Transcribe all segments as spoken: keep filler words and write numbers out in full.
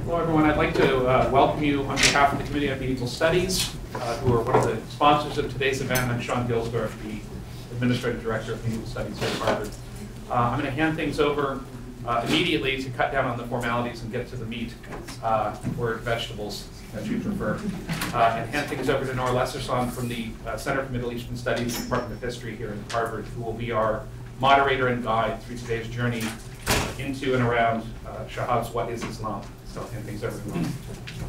Hello, everyone. I'd like to uh, welcome you on behalf of the Committee on Medieval Studies, uh, who are one of the sponsors of today's event. I'm Sean Gilsdorf, the Administrative Director of Medieval Studies here at Harvard. Uh, I'm going to hand things over uh, immediately to cut down on the formalities and get to the meat, uh, or vegetables, as you prefer, uh, and hand things over to Nora Lesserson from the uh, Center for Middle Eastern Studies, Department of History here at Harvard, who will be our moderator and guide through today's journey into and around uh, Shahab's What is Islam? So I'll hand things over to Nora.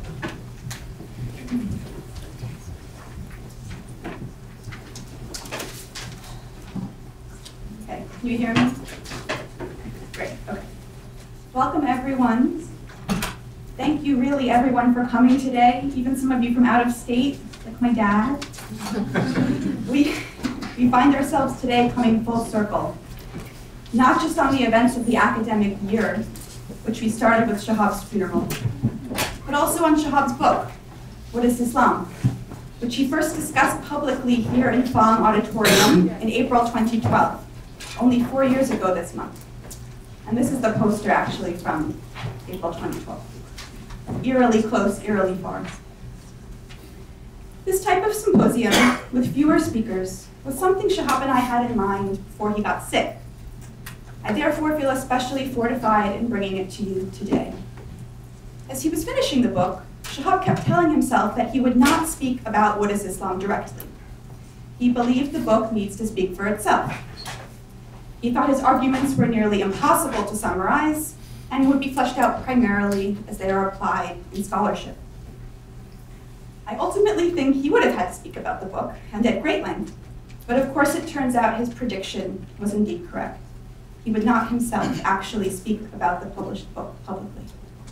Okay, can you hear me? Great, okay. Welcome everyone. Thank you really everyone for coming today, even some of you from out of state, like my dad. we, we find ourselves today coming full circle, not just on the events of the academic year, which we started with Shahab's funeral, but also on Shahab's book, What is Islam?, which he first discussed publicly here in Fong Auditorium in April twenty twelve, only four years ago this month. And this is the poster actually from April twenty twelve. Eerily close, eerily far. This type of symposium with fewer speakers was something Shahab and I had in mind before he got sick. I therefore feel especially fortified in bringing it to you today. As he was finishing the book, Shahab kept telling himself that he would not speak about what is Islam directly. He believed the book needs to speak for itself. He thought his arguments were nearly impossible to summarize and would be fleshed out primarily as they are applied in scholarship. I ultimately think he would have had to speak about the book, and at great length, but of course it turns out his prediction was indeed correct. He would not himself actually speak about the published book publicly.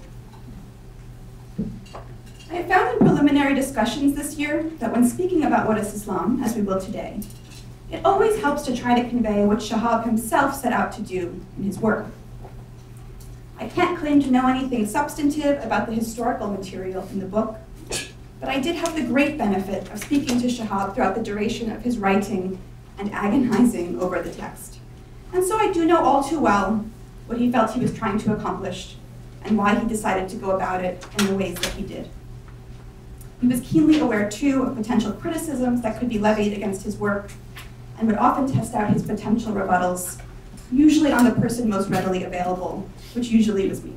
I have found in preliminary discussions this year that when speaking about what is Islam, as we will today, it always helps to try to convey what Shahab himself set out to do in his work. I can't claim to know anything substantive about the historical material in the book, but I did have the great benefit of speaking to Shahab throughout the duration of his writing and agonizing over the text. And so I do know all too well what he felt he was trying to accomplish and why he decided to go about it in the ways that he did. He was keenly aware, too, of potential criticisms that could be levied against his work and would often test out his potential rebuttals, usually on the person most readily available, which usually was me.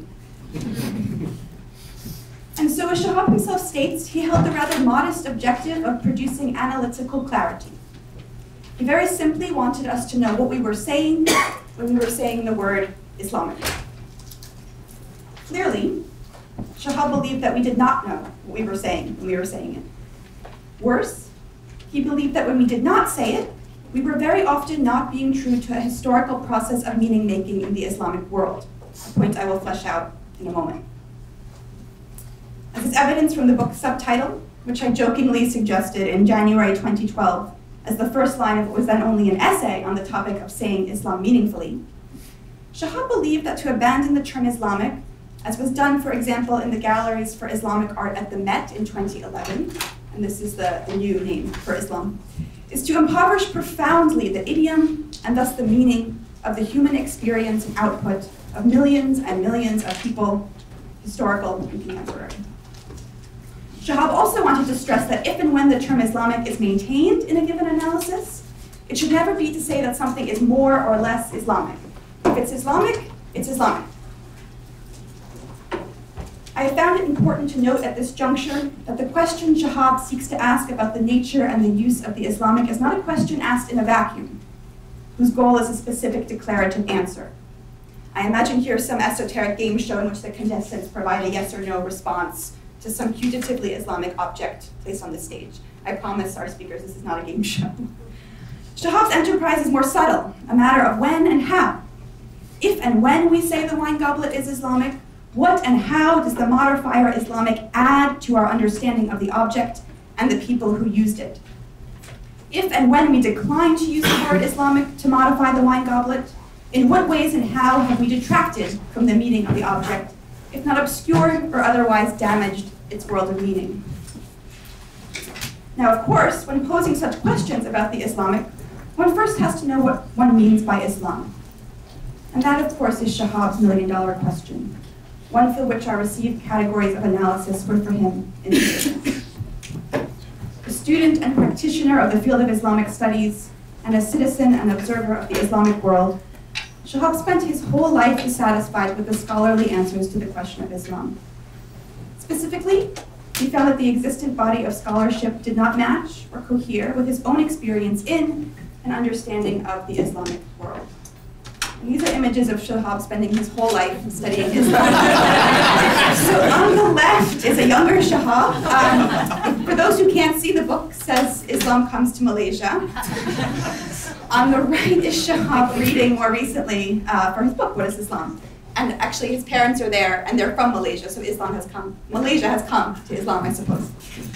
And so, as Shahab himself states, he held the rather modest objective of producing analytical clarity. He very simply wanted us to know what we were saying when we were saying the word Islamic. Clearly, Shahab believed that we did not know what we were saying when we were saying it. Worse, he believed that when we did not say it, we were very often not being true to a historical process of meaning-making in the Islamic world, a point I will flesh out in a moment. As is evidence from the book's subtitle, which I jokingly suggested in January twenty twelve as the first line of what was then only an essay on the topic of saying Islam meaningfully, Shahab believed that to abandon the term Islamic, as was done, for example, in the galleries for Islamic art at the Met in twenty eleven, and this is the, the new name for Islam, is to impoverish profoundly the idiom and thus the meaning of the human experience and output of millions and millions of people, historical and contemporary. Shahab also wanted to stress that if and when the term Islamic is maintained in a given analysis, it should never be to say that something is more or less Islamic. If it's Islamic, it's Islamic. I have found it important to note at this juncture that the question Shahab seeks to ask about the nature and the use of the Islamic is not a question asked in a vacuum, whose goal is a specific declarative answer. I imagine here some esoteric game show in which the contestants provide a yes or no response to some putatively Islamic object placed on the stage. I promise our speakers this is not a game show. Shahab's enterprise is more subtle, a matter of when and how. If and when we say the wine goblet is Islamic, what and how does the modifier Islamic add to our understanding of the object and the people who used it? If and when we decline to use the word Islamic to modify the wine goblet, in what ways and how have we detracted from the meaning of the object, if not obscured or otherwise damaged its world of meaning? Now, of course, when posing such questions about the Islamic, one first has to know what one means by Islam. And that, of course, is Shahab's million-dollar question. one for which our received categories of analysis were for him in business. A student and practitioner of the field of Islamic studies, and a citizen and observer of the Islamic world, Shahab spent his whole life dissatisfied with the scholarly answers to the question of Islam. Specifically, he found that the existent body of scholarship did not match or cohere with his own experience in and understanding of the Islamic world. And these are images of Shahab spending his whole life studying Islam. So on the left is a younger Shahab. Um, for those who can't see, the book says Islam comes to Malaysia. On the right is Shahab reading more recently uh, for his book, What is Islam? And actually his parents are there and they're from Malaysia, so Islam has come, Malaysia has come to Islam, I suppose.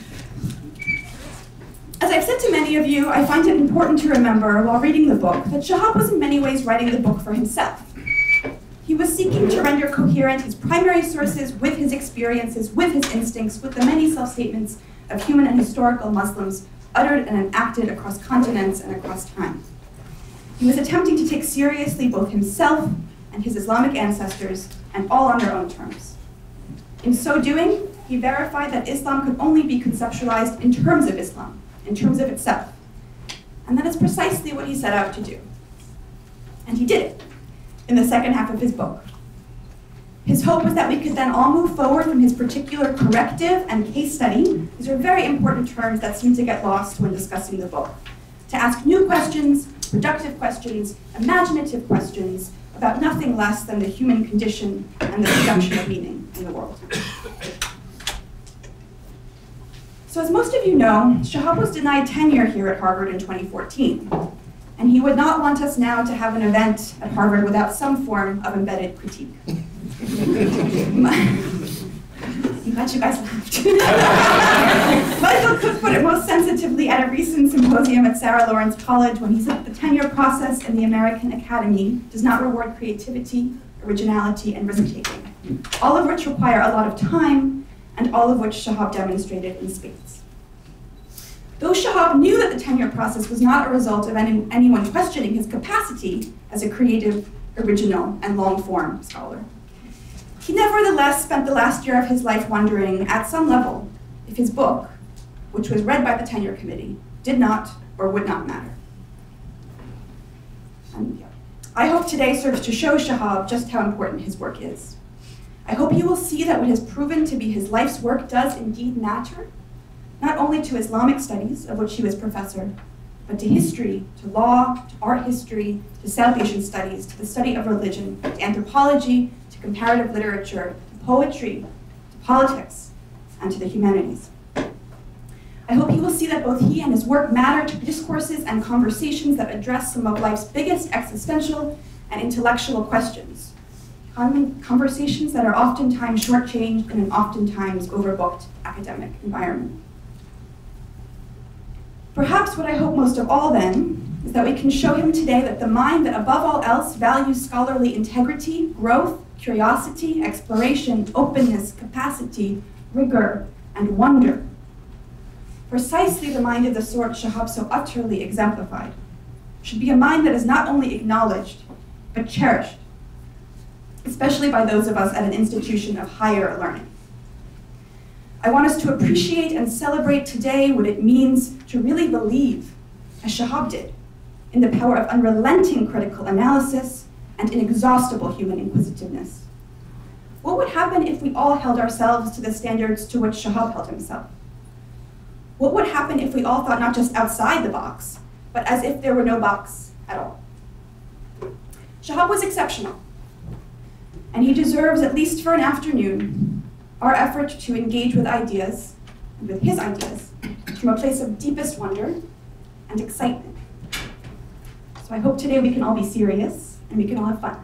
As I've said to many of you, I find it important to remember while reading the book that Shahab was in many ways writing the book for himself. He was seeking to render coherent his primary sources with his experiences, with his instincts, with the many self-statements of human and historical Muslims uttered and enacted across continents and across time. He was attempting to take seriously both himself and his Islamic ancestors, and all on their own terms. In so doing, he verified that Islam could only be conceptualized in terms of Islam, in terms of itself. And that is precisely what he set out to do. And he did it in the second half of his book. His hope was that we could then all move forward from his particular corrective and case study. These are very important terms that seem to get lost when discussing the book. To ask new questions, productive questions, imaginative questions, about nothing less than the human condition and the production of meaning in the world. So as most of you know, Shahab was denied tenure here at Harvard in twenty fourteen, and he would not want us now to have an event at Harvard without some form of embedded critique. I'm glad you guys laughed. Michael Cook put it most sensitively at a recent symposium at Sarah Lawrence College when he said that the tenure process in the American Academy does not reward creativity, originality, and risk-taking, all of which require a lot of time, and all of which Shahab demonstrated in spades. Though Shahab knew that the tenure process was not a result of any, anyone questioning his capacity as a creative, original, and long-form scholar, he nevertheless spent the last year of his life wondering, at some level, if his book, which was read by the tenure committee, did not or would not matter. And, yeah. I hope today serves to show Shahab just how important his work is. I hope he will see that what has proven to be his life's work does indeed matter, not only to Islamic studies, of which he was professor, but to history, to law, to art history, to South Asian studies, to the study of religion, to anthropology, to comparative literature, to poetry, to politics, and to the humanities. I hope he will see that both he and his work matter to discourses and conversations that address some of life's biggest existential and intellectual questions, conversations that are oftentimes shortchanged in an oftentimes overbooked academic environment. Perhaps what I hope most of all, then, is that we can show him today that the mind that above all else values scholarly integrity, growth, curiosity, exploration, openness, capacity, rigor, and wonder, precisely the mind of the sort Shahab so utterly exemplified, should be a mind that is not only acknowledged, but cherished, especially by those of us at an institution of higher learning. I want us to appreciate and celebrate today what it means to really believe, as Shahab did, in the power of unrelenting critical analysis and inexhaustible human inquisitiveness. What would happen if we all held ourselves to the standards to which Shahab held himself? What would happen if we all thought not just outside the box, but as if there were no box at all? Shahab was exceptional, and he deserves, at least for an afternoon, our effort to engage with ideas, and with his ideas, from a place of deepest wonder and excitement. So I hope today we can all be serious, and we can all have fun.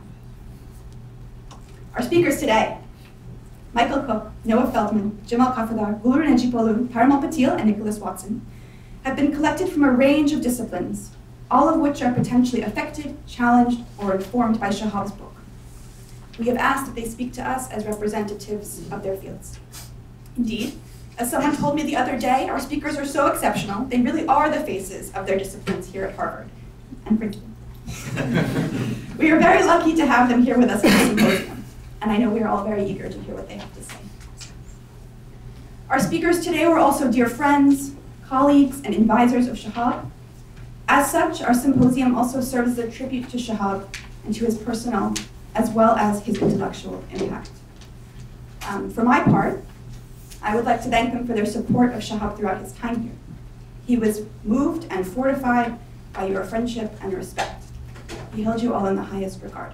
Our speakers today, Michael Cook, Noah Feldman, Jamal Kafadar, Guru Najipolu, Parimal Patil, and Nicholas Watson, have been collected from a range of disciplines, all of which are potentially affected, challenged, or informed by Shahab's book. We have asked that they speak to us as representatives of their fields. Indeed, as someone told me the other day, our speakers are so exceptional, they really are the faces of their disciplines here at Harvard. And Princeton. We are very lucky to have them here with us at the symposium. and I know we are all very eager to hear what they have to say. Our speakers today were also dear friends, colleagues, and advisors of Shahab. As such, our symposium also serves as a tribute to Shahab and to his personal, as well as his intellectual impact. Um, for my part, I would like to thank them for their support of Shahab throughout his time here. He was moved and fortified by your friendship and respect. He held you all in the highest regard.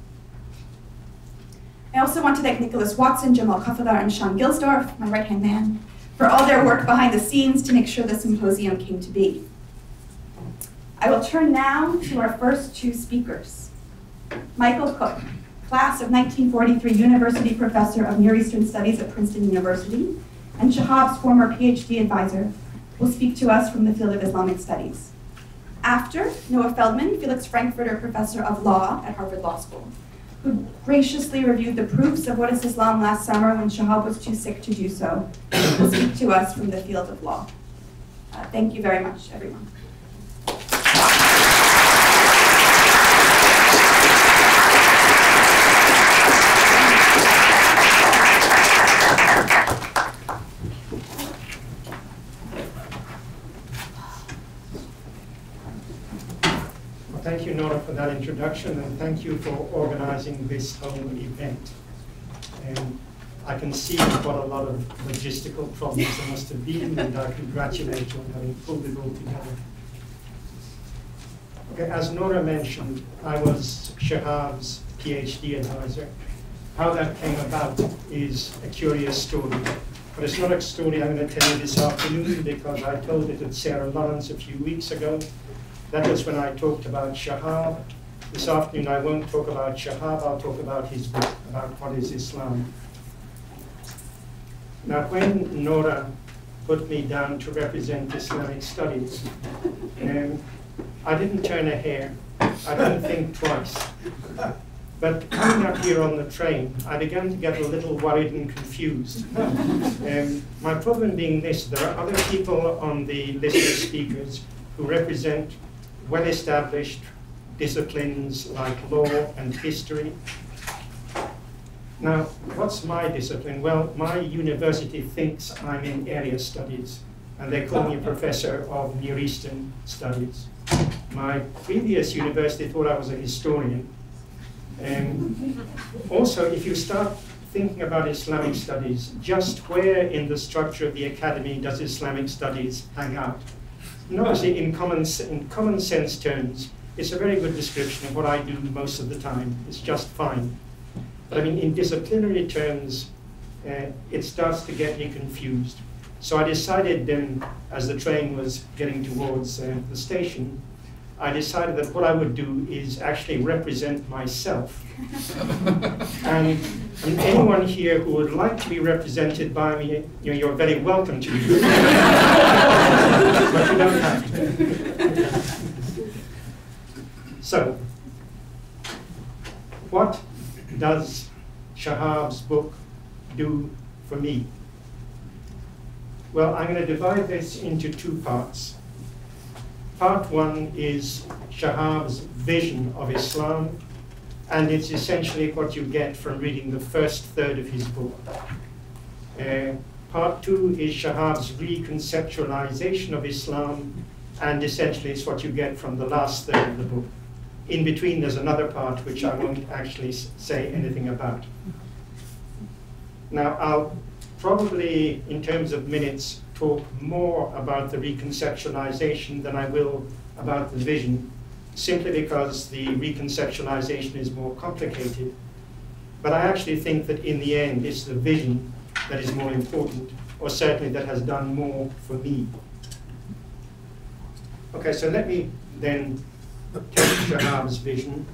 I also want to thank Nicholas Watson, Jamal Kafadar, and Sean Gilsdorf, my right-hand man, for all their work behind the scenes to make sure the symposium came to be. I will turn now to our first two speakers. Michael Cook, class of nineteen forty-three University Professor of Near Eastern Studies at Princeton University, and Shahab's former PhD advisor, will speak to us from the field of Islamic Studies. After, Noah Feldman, Felix Frankfurter Professor of Law at Harvard Law School, who graciously reviewed the proofs of What is Islam last summer when Shahab was too sick to do so, will speak to us from the field of law. Uh, thank you very much, everyone. Thank you, Nora, for that introduction, and thank you for organizing this whole event. And I can see what a lot of logistical problems there must have been, and I congratulate you on having pulled it all together. Okay, as Nora mentioned, I was Shahab's PhD advisor. How that came about is a curious story. But it's not a story I'm going to tell you this afternoon, because I told it at Sarah Lawrence a few weeks ago. That was when I talked about Shahab. This afternoon I won't talk about Shahab, I'll talk about his book, about what is Islam. Now, when Nora put me down to represent Islamic studies, um, I didn't turn a hair. I didn't think twice. But coming up here on the train, I began to get a little worried and confused. Um, my problem being this: there are other people on the list of speakers who represent well-established disciplines like law and history. Now, what's my discipline? Well, my university thinks I'm in area studies, and they call me a professor of Near Eastern Studies. My previous university thought I was a historian. And also, if you start thinking about Islamic studies, just where in the structure of the academy does Islamic studies hang out? And obviously, in common, in common sense terms, it's a very good description of what I do most of the time. It's just fine. But I mean, in disciplinary terms, uh, it starts to get me confused. So I decided then, as the train was getting towards uh, the station, I decided that what I would do is actually represent myself. and, and anyone here who would like to be represented by me, you know, you're very welcome to. But you don't have to. So, what does Shahab's book do for me? Well, I'm going to divide this into two parts. Part one is Shahab's vision of Islam, and it's essentially what you get from reading the first third of his book. Uh, part two is Shahab's reconceptualization of Islam, and essentially it's what you get from the last third of the book. In between, there's another part which I won't actually say anything about. Now, I'll probably, in terms of minutes, talk more about the reconceptualization than I will about the vision, simply because the reconceptualization is more complicated. But I actually think that in the end, it's the vision that is more important, or certainly that has done more for me. Okay, so let me then take Shahab's vision.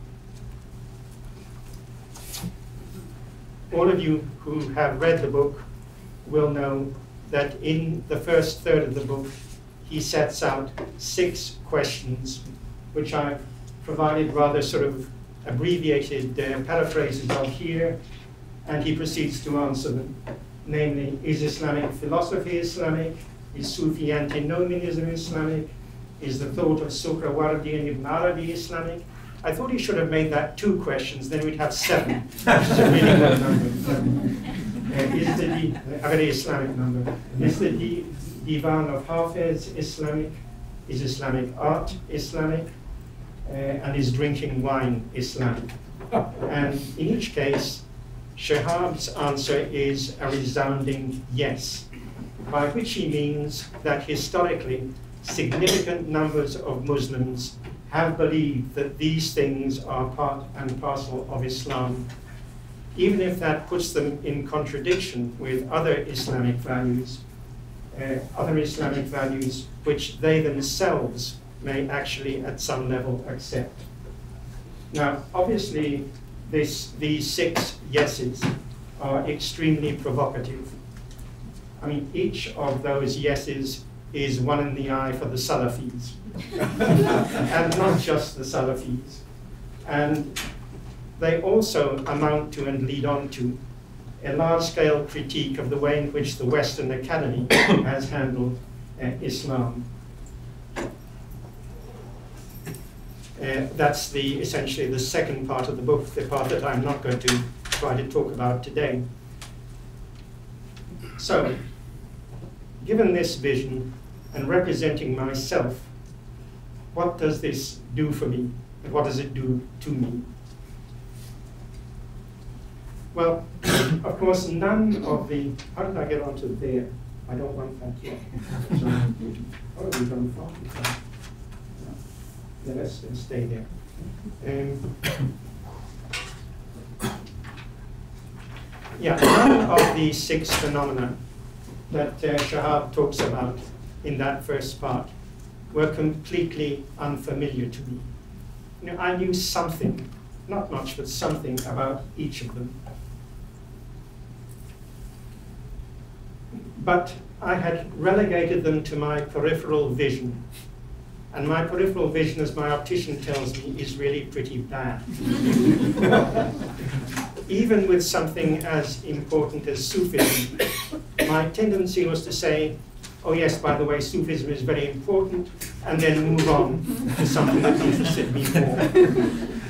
All of you who have read the book will know that in the first third of the book, he sets out six questions, which I've provided rather sort of abbreviated uh, paraphrases of here, and he proceeds to answer them. Namely, is Islamic philosophy Islamic? Is Sufi antinomianism Islamic? Is the thought of Suhrawardi and Ibn Arabi Islamic? I thought he should have made that two questions, then we'd have seven, which is a really good number. Uh, is the di- a very Islamic number. Is the di- divan of Hafez Islamic? Is Islamic art Islamic? Uh, and is drinking wine Islamic? And in each case, Shahab's answer is a resounding yes, by which he means that historically significant numbers of Muslims have believed that these things are part and parcel of Islam, even if that puts them in contradiction with other Islamic values, uh, other Islamic values which they themselves may actually at some level accept. Now, obviously, this, these six yeses are extremely provocative. I mean, each of those yeses is one in the eye for the Salafis, and not just the Salafis. And they also amount to and lead on to a large-scale critique of the way in which the Western Academy has handled uh, Islam. Uh, that's the, essentially the second part of the book, the part that I'm not going to try to talk about today. So, given this vision and representing myself, what does this do for me? And what does it do to me? Well, of course, none of the, how did I get onto there? I don't want that yet. So, what have we done far? Yeah, let's, let's stay there. Um, yeah, none of the six phenomena that uh, Shahab talks about in that first part were completely unfamiliar to me. You know, I knew something, not much, but something about each of them. But I had relegated them to my peripheral vision. And my peripheral vision, as my optician tells me, is really pretty bad. Even with something as important as Sufism, my tendency was to say, oh yes, by the way, Sufism is very important, and then move on to something that interested me more.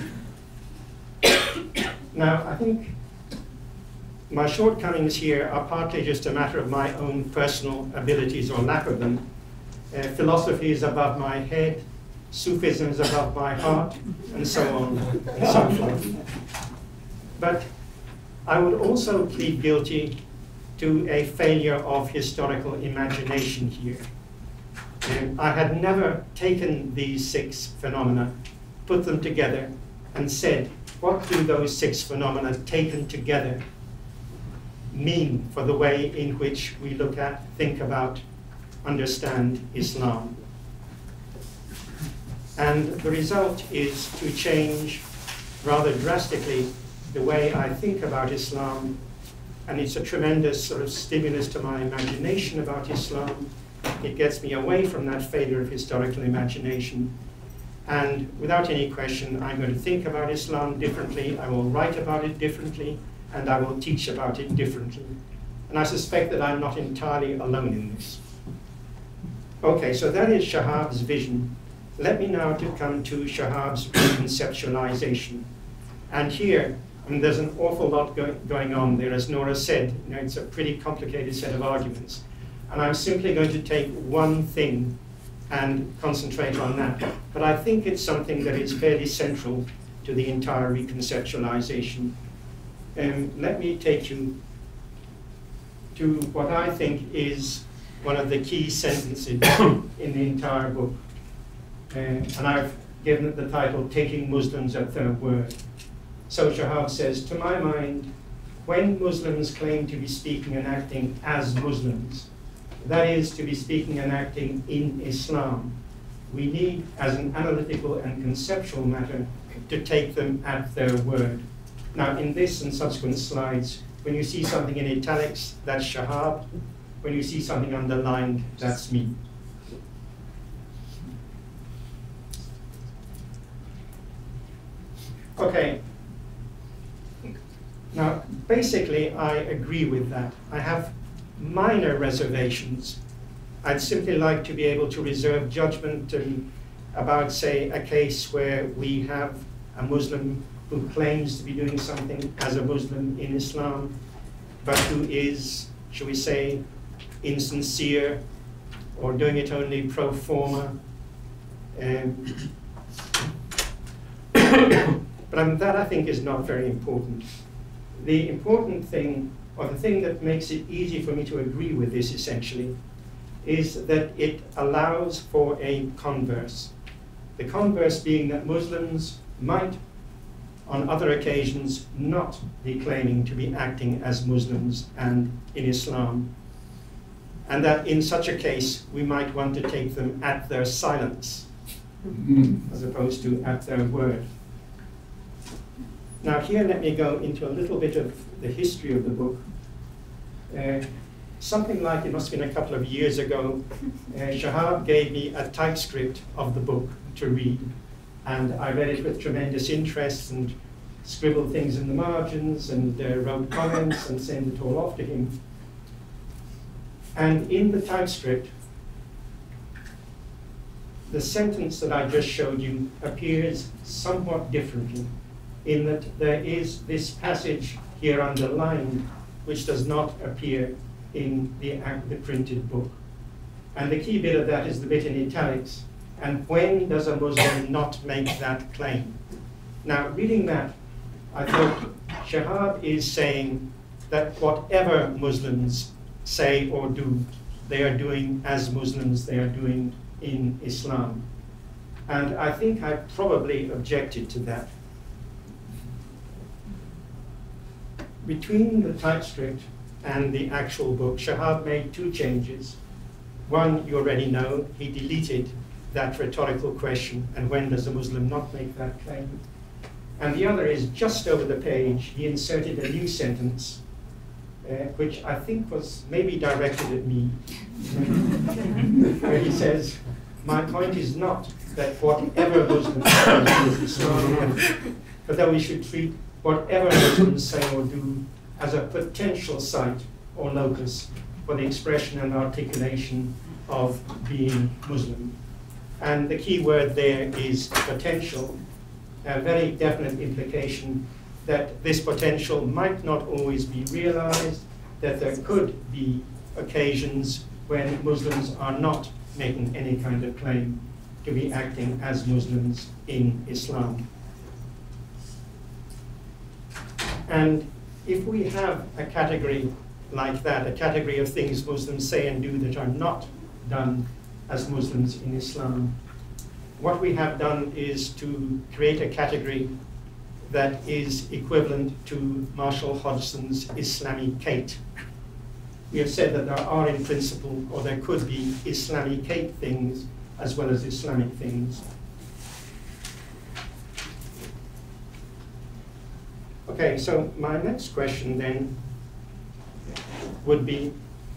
Now, I think my shortcomings here are partly just a matter of my own personal abilities or lack of them. Uh, philosophy is above my head, Sufism is above my heart, and so on and so forth. But I would also plead guilty to a failure of historical imagination here. Um, I had never taken these six phenomena, put them together, and said, what do those six phenomena taken together mean for the way in which we look at, think about, understand Islam? And the result is to change rather drastically the way I think about Islam, and it's a tremendous sort of stimulus to my imagination about Islam. It gets me away from that failure of historical imagination, and without any question, I'm going to think about Islam differently, I will write about it differently, and I will teach about it differently. And I suspect that I'm not entirely alone in this. Okay, so that is Shahab's vision. Let me now to come to Shahab's reconceptualization. And here, I mean, there's an awful lot go going on there. As Nora said, you know, it's a pretty complicated set of arguments. And I'm simply going to take one thing and concentrate on that. But I think it's something that is fairly central to the entire reconceptualization. Um, let me take you to what I think is one of the key sentences in the entire book. Uh, and I've given it the title, Taking Muslims at Their Word. So Shahab says, to my mind, when Muslims claim to be speaking and acting as Muslims, that is, to be speaking and acting in Islam, we need, as an analytical and conceptual matter, to take them at their word. Now, in this and subsequent slides, when you see something in italics, that's Shahab. When you see something underlined, that's me. Okay. Now, basically, I agree with that. I have minor reservations. I'd simply like to be able to reserve judgment um, about, say, a case where we have a Muslim who claims to be doing something as a Muslim in Islam, but who is, shall we say, insincere or doing it only pro forma. Um, but um, that, I think, is not very important. The important thing, or the thing that makes it easy for me to agree with this, essentially, is that it allows for a converse. The converse being that Muslims might, on other occasions, not be claiming to be acting as Muslims and in Islam, and that in such a case we might want to take them at their silence as opposed to at their word. Now here let me go into a little bit of the history of the book. Uh, something like, it must have been a couple of years ago, uh, Shahab gave me a typescript of the book to read, and I read it with tremendous interest and scribbled things in the margins and uh, wrote comments and sent it all off to him. And in the typescript, the sentence that I just showed you appears somewhat differently, in that there is this passage here underlined which does not appear in the, the printed book. And the key bit of that is the bit in italics. And when does a Muslim not make that claim? Now, reading that, I thought Shahab is saying that whatever Muslims say or do, they are doing as Muslims, they are doing in Islam. And I think I probably objected to that. Between the typescript and the actual book, Shahab made two changes. One, you already know, he deleted that rhetorical question, and when does a Muslim not make that claim? And the other is just over the page, he inserted a new sentence, uh, which I think was maybe directed at me, where he says, my point is not that whatever Muslims say is Islam, but that we should treat whatever Muslims say or do as a potential site or locus for the expression and articulation of being Muslim. And the key word there is potential, a very definite implication that this potential might not always be realized, that there could be occasions when Muslims are not making any kind of claim to be acting as Muslims in Islam. And if we have a category like that, a category of things Muslims say and do that are not done as Muslims in Islam, what we have done is to create a category that is equivalent to Marshall Hodgson's Islamicate. We have said that there are in principle, or there could be, Islamicate things as well as Islamic things. Okay, so my next question then would be,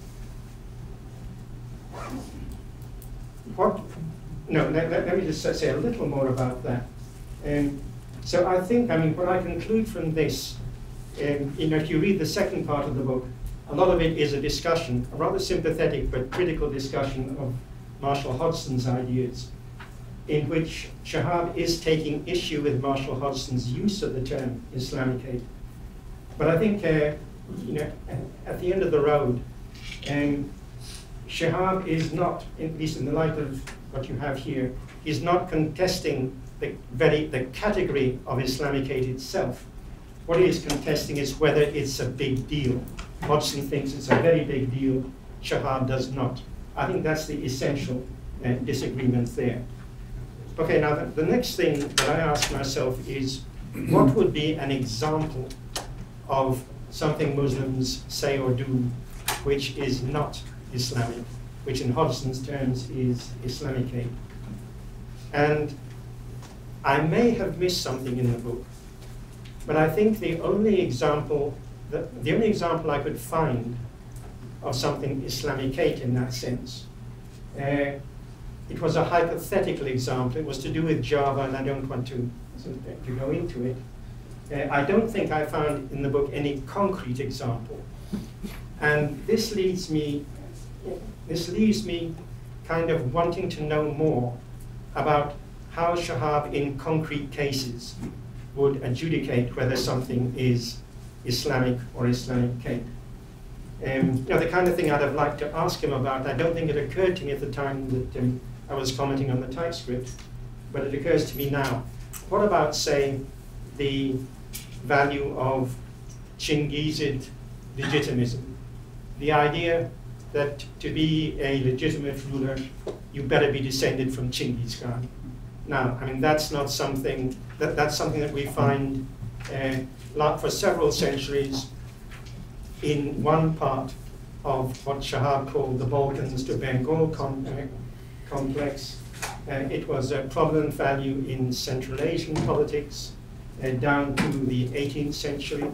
what, no, let, let, let me just say a little more about that. Um, so I think, I mean, what I conclude from this, um, you know, if you read the second part of the book, a lot of it is a discussion, a rather sympathetic but critical discussion of Marshall Hodgson's ideas, in which Shahab is taking issue with Marshall Hodgson's use of the term Islamicate. But I think, uh, you know, at the end of the road, um, Shahab is not, at least in the light of what you have here, is not contesting the very the category of Islamicate itself. What he is contesting is whether it's a big deal. Hodgson thinks it's a very big deal. Shahab does not. I think that's the essential uh, disagreement there. Okay, now the, the next thing that I ask myself is, what would be an example of something Muslims say or do which is not Islamic, which in Hodgson's terms is Islamicate? And I may have missed something in the book, but I think the only example, the, the only example I could find of something Islamicate in that sense, uh, it was a hypothetical example. It was to do with Java, and I don't want to, to go into it. Uh, I don't think I found in the book any concrete example. And this leads me, this leaves me kind of wanting to know more about how Shahab in concrete cases would adjudicate whether something is Islamic or Islamic Cape. Um, you know, the kind of thing I'd have liked to ask him about, I don't think it occurred to me at the time that um, I was commenting on the typescript, but it occurs to me now. What about, say, the value of Chingizid legitimism? The idea that to be a legitimate ruler, you better be descended from Chinggis Khan. Now, I mean, that's not something, that, that's something that we find uh, for several centuries in one part of what Shahab called the Balkans to Bengal com uh, complex. Uh, it was a prominent value in Central Asian politics uh, down to the eighteenth century.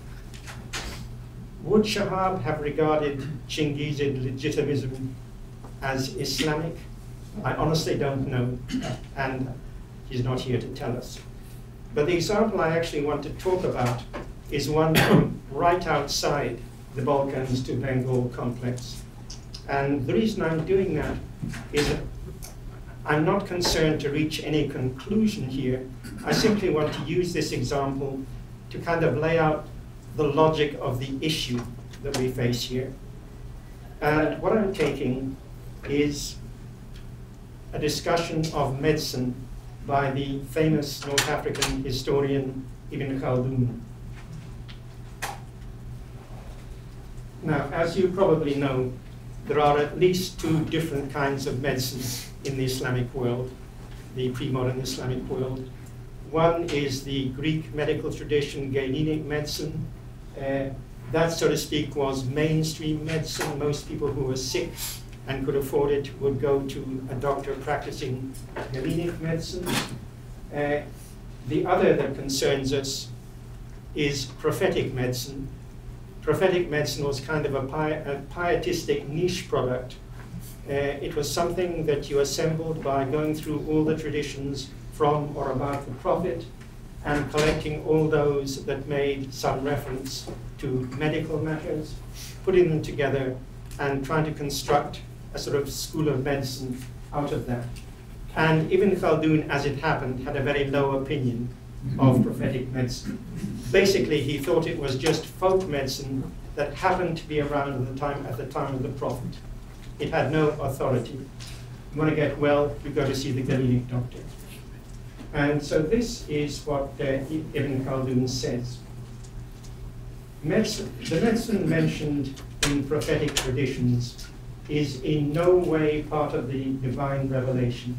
Would Shahab have regarded Chingizid legitimism as Islamic? I honestly don't know, and he's not here to tell us. But the example I actually want to talk about is one from right outside the Balkans to Bengal complex. And the reason I'm doing that is that I'm not concerned to reach any conclusion here. I simply want to use this example to kind of lay out the logic of the issue that we face here. And what I'm taking is a discussion of medicine by the famous North African historian Ibn Khaldun. Now, as you probably know, there are at least two different kinds of medicine in the Islamic world, the pre-modern Islamic world. One is the Greek medical tradition, Galenic medicine. Uh, that, so to speak, was mainstream medicine. Most people who were sick and could afford it would go to a doctor practicing Galenic medicine. Uh, the other that concerns us is prophetic medicine. Prophetic medicine was kind of a, pi a pietistic niche product. Uh, it was something that you assembled by going through all the traditions from or about the prophet and collecting all those that made some reference to medical matters, putting them together and trying to construct a sort of school of medicine out of that. And Ibn Khaldun, as it happened, had a very low opinion of prophetic medicine. Basically, he thought it was just folk medicine that happened to be around at the time, at the time of the prophet. It had no authority. You want to get well, you go to see the Galenic doctor. And so this is what uh, Ibn Khaldun says. Medicine, the medicine mentioned in prophetic traditions is in no way part of the divine revelation.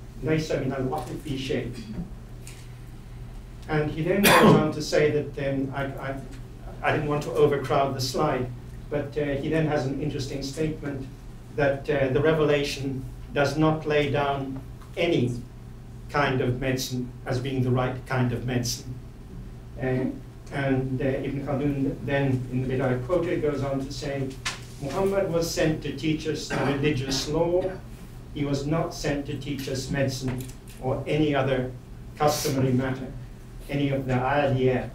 And he then goes on to say that, um, I, I, I didn't want to overcrowd the slide, but uh, he then has an interesting statement that uh, the revelation does not lay down any kind of medicine as being the right kind of medicine. Uh, and uh, Ibn Khaldun then, in the bit I quoted, goes on to say, Muhammad was sent to teach us the religious law. He was not sent to teach us medicine or any other customary matter, any of the adiyat.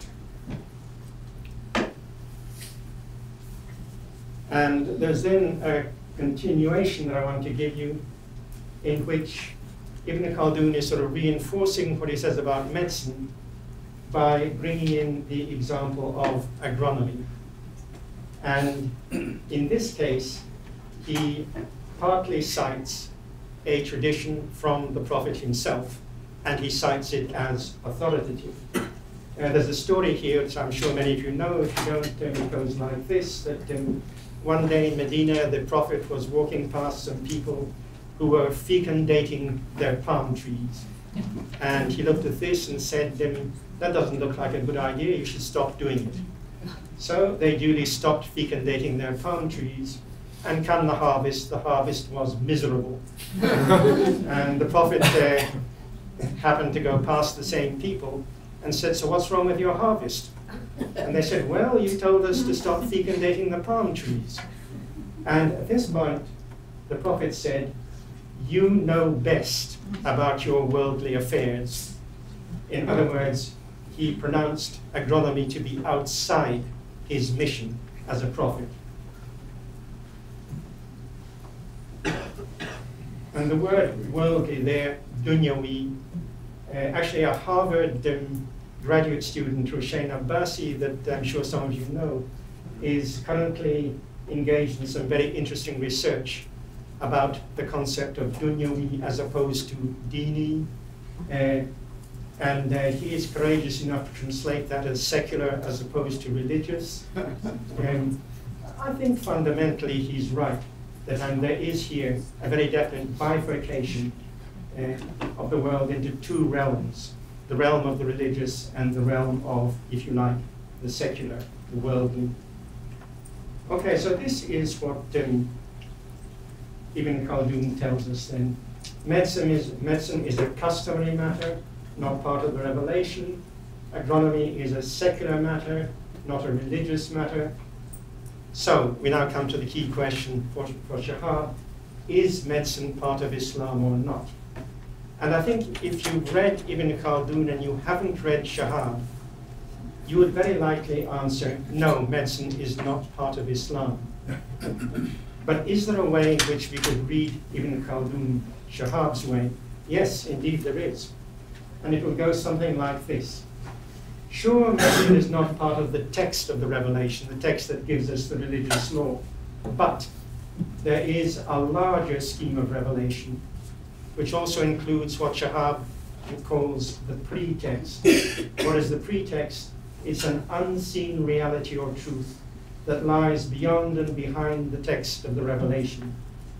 And there's then a continuation that I want to give you in which Ibn Khaldun is sort of reinforcing what he says about medicine by bringing in the example of agronomy. And in this case, he partly cites a tradition from the Prophet himself, and he cites it as authoritative. Uh, there's a story here, which I'm sure many of you know. If you don't, um, it goes like this, that um, one day in Medina, the Prophet was walking past some people who were fecundating their palm trees. And he looked at this and said, um, that doesn't look like a good idea, you should stop doing it. So they duly stopped fecundating their palm trees, and come the harvest, the harvest was miserable. And the Prophet uh, happened to go past the same people and said, so what's wrong with your harvest? And they said, well, you told us to stop fecundating the palm trees. And at this point, the Prophet said, you know best about your worldly affairs. In other words, he pronounced agronomy to be outside his mission as a prophet. And the word worldly there, dunyawi, uh, actually a Harvard um, graduate student, Rushain Abbasi, that I'm sure some of you know, is currently engaged in some very interesting research about the concept of dunyawi as opposed to dini. Uh, and uh, he is courageous enough to translate that as secular as opposed to religious. Um, I think fundamentally he's right, that um, there is here a very definite bifurcation uh, of the world into two realms, the realm of the religious and the realm of, if you like, the secular, the worldly. Okay, so this is what um, Ibn Khaldun tells us then. Medicine is, medicine is a customary matter, not part of the revelation. Agronomy is a secular matter, not a religious matter. So we now come to the key question for, for Shahab. Is medicine part of Islam or not? And I think if you've read Ibn Khaldun and you haven't read Shahab, you would very likely answer, no, medicine is not part of Islam. But is there a way in which we could read Ibn Khaldun, Shahab's way? Yes, indeed there is. And it will go something like this. Sure, medicine is not part of the text of the revelation, the text that gives us the religious law, but there is a larger scheme of revelation, which also includes what Shahab calls the pretext. What is the pretext? It's an unseen reality or truth that lies beyond and behind the text of the revelation.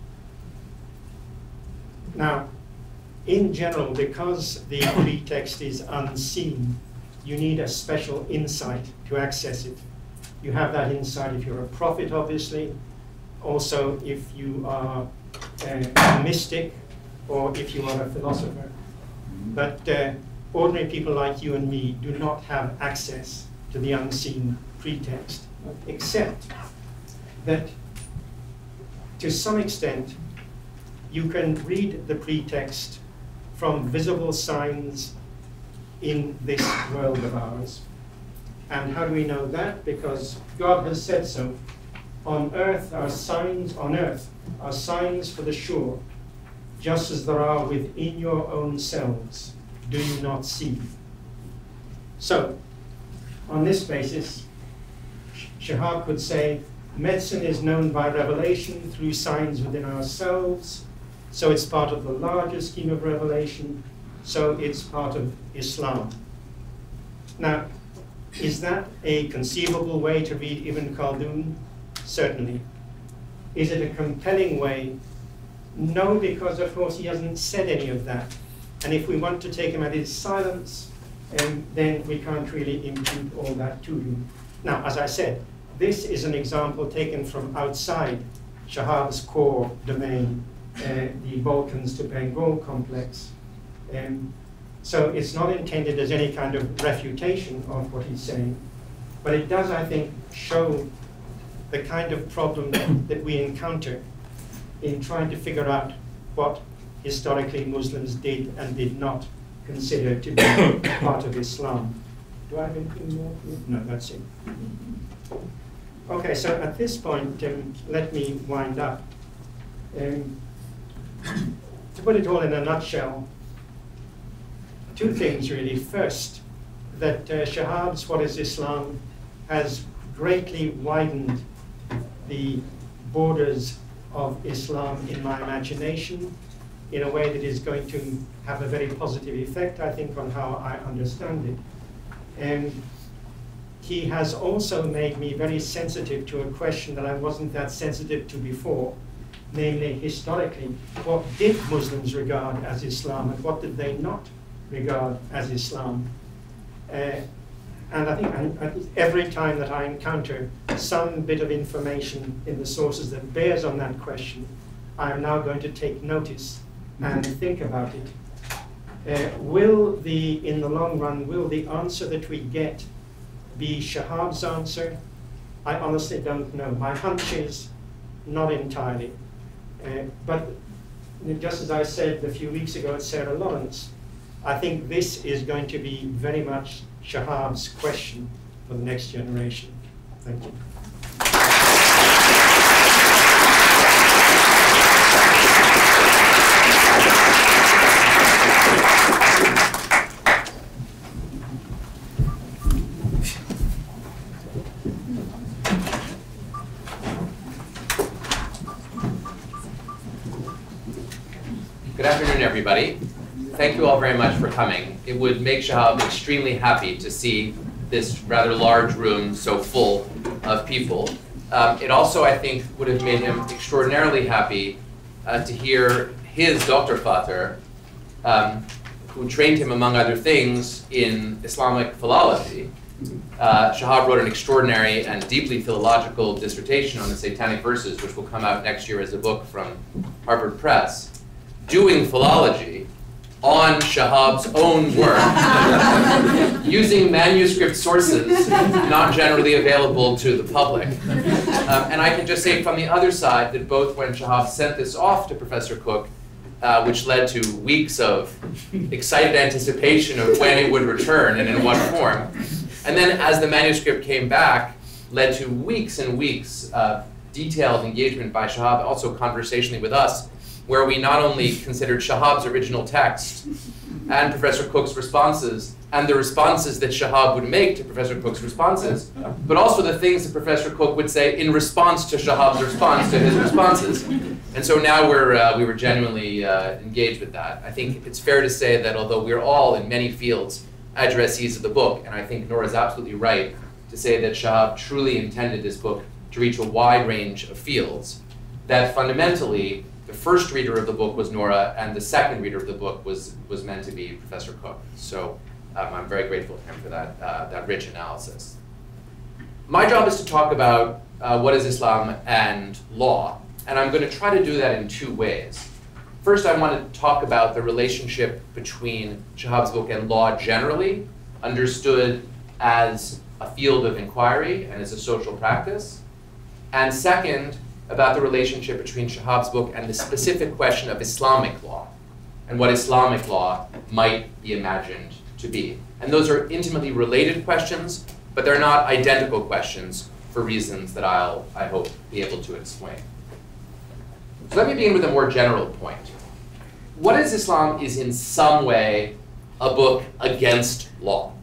Now, in general, because the pretext is unseen, you need a special insight to access it. You have that insight if you're a prophet, obviously, also if you are a mystic, or if you are a philosopher. But uh, ordinary people like you and me do not have access to the unseen pretext, except that to some extent you can read the pretext from visible signs in this world of ours. And how do we know that? Because God has said so. On earth are signs, on earth are signs for the sure, just as there are within your own selves. Do you not see? So, on this basis, Shahab could say, medicine is known by revelation through signs within ourselves, so it's part of the larger scheme of revelation, so it's part of Islam. Now, is that a conceivable way to read Ibn Khaldun? Certainly. Is it a compelling way? No, because of course he hasn't said any of that. And if we want to take him at his silence, um, then we can't really impute all that to him. Now, as I said, this is an example taken from outside Shahab's core domain, uh, the Balkans to Bengal complex. Um, so it's not intended as any kind of refutation of what he's saying, but it does, I think, show the kind of problem that, that we encounter in trying to figure out what historically Muslims did and did not consider to be part of Islam. Do I have anything more? No, that's it. Okay, so at this point, um, let me wind up. Um, to put it all in a nutshell, two things really. First, that uh, Shahab's What is Islam has greatly widened the borders of Islam in my imagination in a way that is going to have a very positive effect, I think, on how I understand it. And he has also made me very sensitive to a question that I wasn't that sensitive to before, namely, historically, what did Muslims regard as Islam and what did they not regard as Islam? Uh, and I think I, I, every time that I encounter some bit of information in the sources that bears on that question, I am now going to take notice and think about it. Uh, will the, in the long run, will the answer that we get be Shahab's answer? I honestly don't know. My hunch is not entirely. Uh, but just as I said a few weeks ago at Sarah Lawrence, I think this is going to be very much Shahab's question for the next generation. Thank you. Good afternoon, everybody. Thank you all very much for coming. It would make Shahab extremely happy to see this rather large room so full of people. Um, it also, I think, would have made him extraordinarily happy uh, to hear his Doctor Vater, um, who trained him, among other things, in Islamic philology. Uh, Shahab wrote an extraordinary and deeply philological dissertation on the Satanic Verses, which will come out next year as a book from Harvard Press, doing philology on Shahab's own work, using manuscript sources not generally available to the public. Um, and I can just say from the other side that both when Shahab sent this off to Professor Cook, uh, which led to weeks of excited anticipation of when it would return and in what form, and then as the manuscript came back, led to weeks and weeks of detailed engagement by Shahab, also conversationally with us, where we not only considered Shahab's original text and Professor Cook's responses, and the responses that Shahab would make to Professor Cook's responses, but also the things that Professor Cook would say in response to Shahab's response to his responses. And so now we're, uh, we were genuinely uh, engaged with that. I think it's fair to say that although we're all, in many fields, addressees of the book, and I think Nora's absolutely right to say that Shahab truly intended this book to reach a wide range of fields, that fundamentally, the first reader of the book was Nora, and the second reader of the book was, was meant to be Professor Cook. So um, I'm very grateful to him for that, uh, that rich analysis. My job is to talk about uh, what is Islam and law, and I'm going to try to do that in two ways. First, I want to talk about the relationship between Shahab's book and law generally, understood as a field of inquiry and as a social practice. And second, about the relationship between Shahab's book and the specific question of Islamic law and what Islamic law might be imagined to be. And those are intimately related questions, but they're not identical questions for reasons that I'll, I hope, be able to explain. So let me begin with a more general point. What is Islam is in some way a book against law.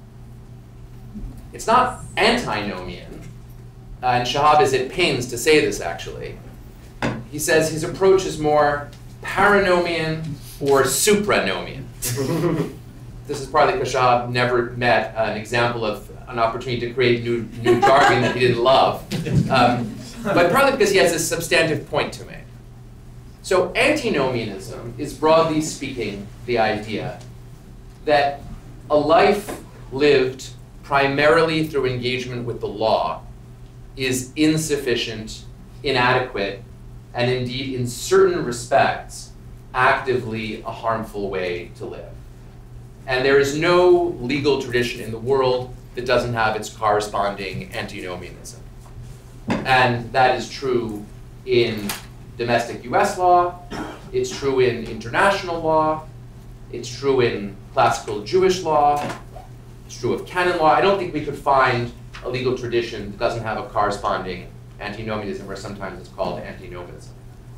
It's not antinomian, uh, and Shahab is at pains to say this actually. He says his approach is more paranomian or supranomian. This is partly because Shahab never met uh, an example of an opportunity to create new, new jargon that he didn't love, um, but partly because he has a substantive point to make. So antinomianism is, broadly speaking, the idea that a life lived primarily through engagement with the law is insufficient, inadequate, and indeed, in certain respects, actively a harmful way to live. And there is no legal tradition in the world that doesn't have its corresponding antinomianism. And that is true in domestic U S law, it's true in international law, it's true in classical Jewish law, it's true of canon law. I don't think we could find a legal tradition that doesn't have a corresponding antinomianism, or sometimes it's called antinomism.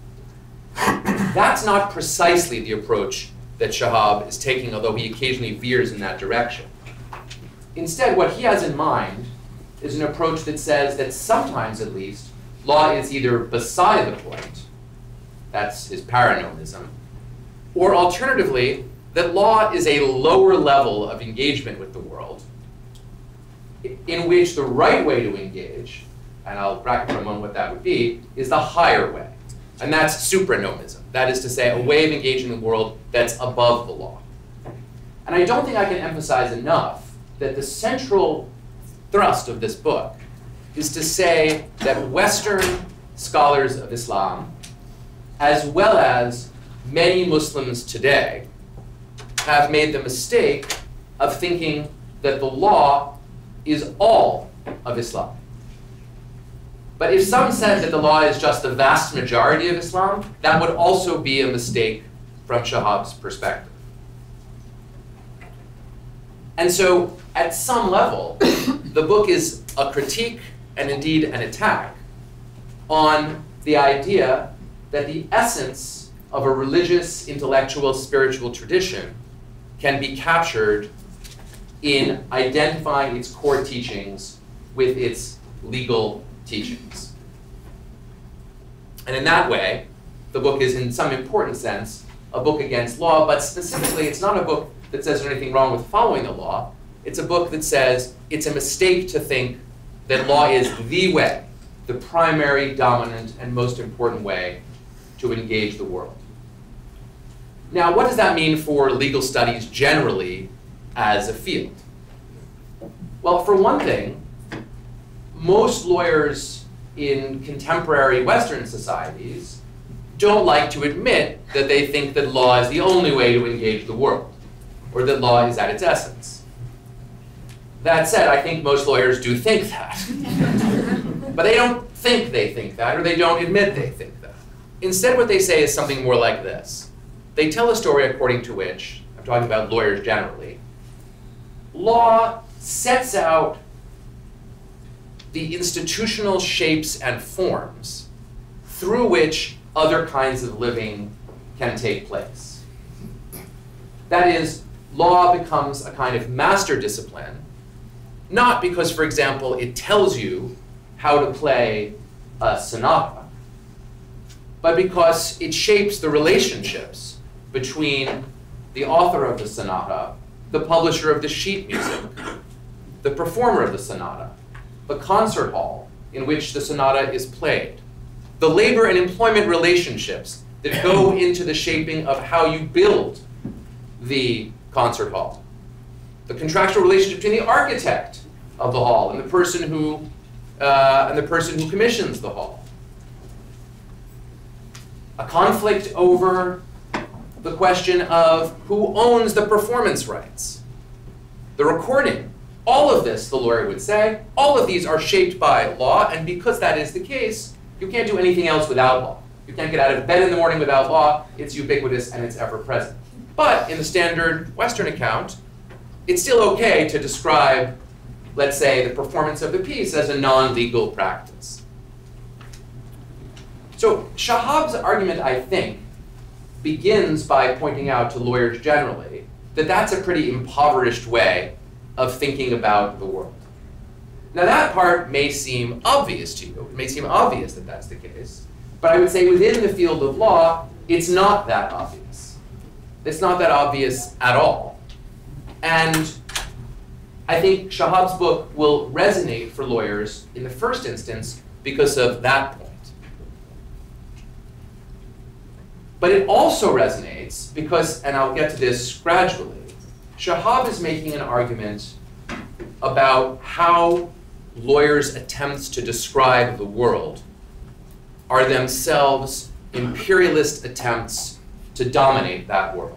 That's not precisely the approach that Shahab is taking, although he occasionally veers in that direction. Instead, what he has in mind is an approach that says that sometimes, at least, law is either beside the point, that's his paranomism, or alternatively, that law is a lower level of engagement with the world, in which the right way to engage, and I'll bracket for a moment what that would be, is the higher way. And that's supranomism. That is to say, a way of engaging the world that's above the law. And I don't think I can emphasize enough that the central thrust of this book is to say that Western scholars of Islam, as well as many Muslims today, have made the mistake of thinking that the law is all of Islam. But if some said that the law is just the vast majority of Islam, that would also be a mistake from Shahab's perspective. And so, at some level, the book is a critique, and indeed an attack, on the idea that the essence of a religious, intellectual, spiritual tradition can be captured in identifying its core teachings with its legal teachings. And in that way, the book is in some important sense a book against law, but specifically it's not a book that says there's anything wrong with following the law. It's a book that says it's a mistake to think that law is the way, the primary, dominant, and most important way to engage the world. Now, what does that mean for legal studies generally as a field? Well, for one thing, most lawyers in contemporary Western societies don't like to admit that they think that law is the only way to engage the world, or that law is at its essence. That said, I think most lawyers do think that. But they don't think they think that, or they don't admit they think that. Instead, what they say is something more like this. They tell a story according to which, I'm talking about lawyers generally, law sets out the institutional shapes and forms through which other kinds of living can take place. That is, law becomes a kind of master discipline, not because, for example, it tells you how to play a sonata, but because it shapes the relationships between the author of the sonata, the publisher of the sheet music, the performer of the sonata, the concert hall in which the sonata is played, the labor and employment relationships that go into the shaping of how you build the concert hall, the contractual relationship between the architect of the hall and the person who uh, and the person who commissions the hall, a conflict over the question of who owns the performance rights, the recording. All of this, the lawyer would say, all of these are shaped by law, and because that is the case, you can't do anything else without law. You can't get out of bed in the morning without law. It's ubiquitous and it's ever present. But in the standard Western account, it's still okay to describe, let's say, the performance of the piece as a non-legal practice. So Shahab's argument, I think, begins by pointing out to lawyers generally that that's a pretty impoverished way of thinking about the world. Now that part may seem obvious to you. It may seem obvious that that's the case. But I would say within the field of law, it's not that obvious. It's not that obvious at all. And I think Shahab's book will resonate for lawyers in the first instance because of that point. But it also resonates because, and I'll get to this gradually, Shahab is making an argument about how lawyers' attempts to describe the world are themselves imperialist attempts to dominate that world.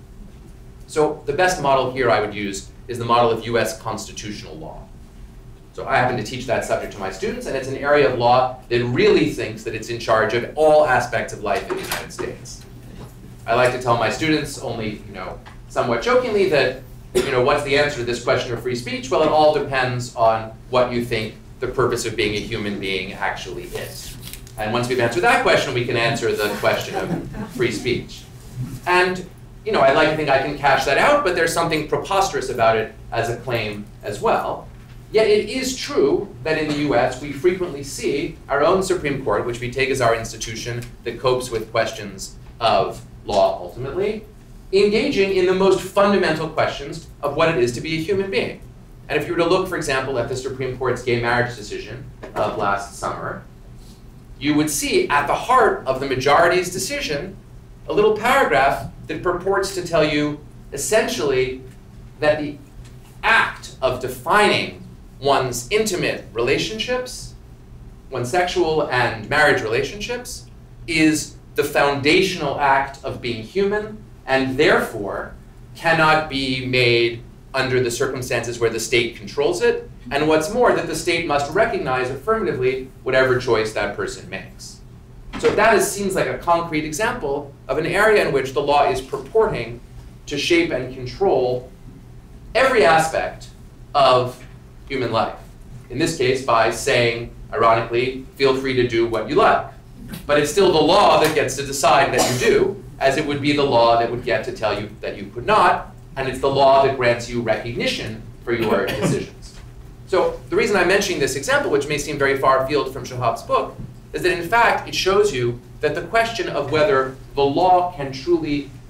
So the best model here I would use is the model of U S constitutional law. So I happen to teach that subject to my students, and it's an area of law that really thinks that it's in charge of all aspects of life in the United States. I like to tell my students, only, you know, somewhat jokingly, that, you know, what's the answer to this question of free speech? Well, it all depends on what you think the purpose of being a human being actually is. And once we've answered that question, we can answer the question of free speech. And, you know, I like to think I can cash that out, but there's something preposterous about it as a claim as well. Yet it is true that in the U S we frequently see our own Supreme Court, which we take as our institution that copes with questions of law ultimately, engaging in the most fundamental questions of what it is to be a human being. And if you were to look, for example, at the Supreme Court's gay marriage decision of last summer, you would see at the heart of the majority's decision a little paragraph that purports to tell you essentially that the act of defining one's intimate relationships, one's sexual and marriage relationships, is the foundational act of being human, and therefore cannot be made under the circumstances where the state controls it, and what's more, that the state must recognize affirmatively whatever choice that person makes. So that is, seems like a concrete example of an area in which the law is purporting to shape and control every aspect of human life. In this case, by saying, ironically, feel free to do what you like. But it's still the law that gets to decide that you do, as it would be the law that would get to tell you that you could not, and it's the law that grants you recognition for your decisions. So the reason I'm mentioning this example, which may seem very far afield from Shahab's book, is that in fact it shows you that the question of whether the law can truly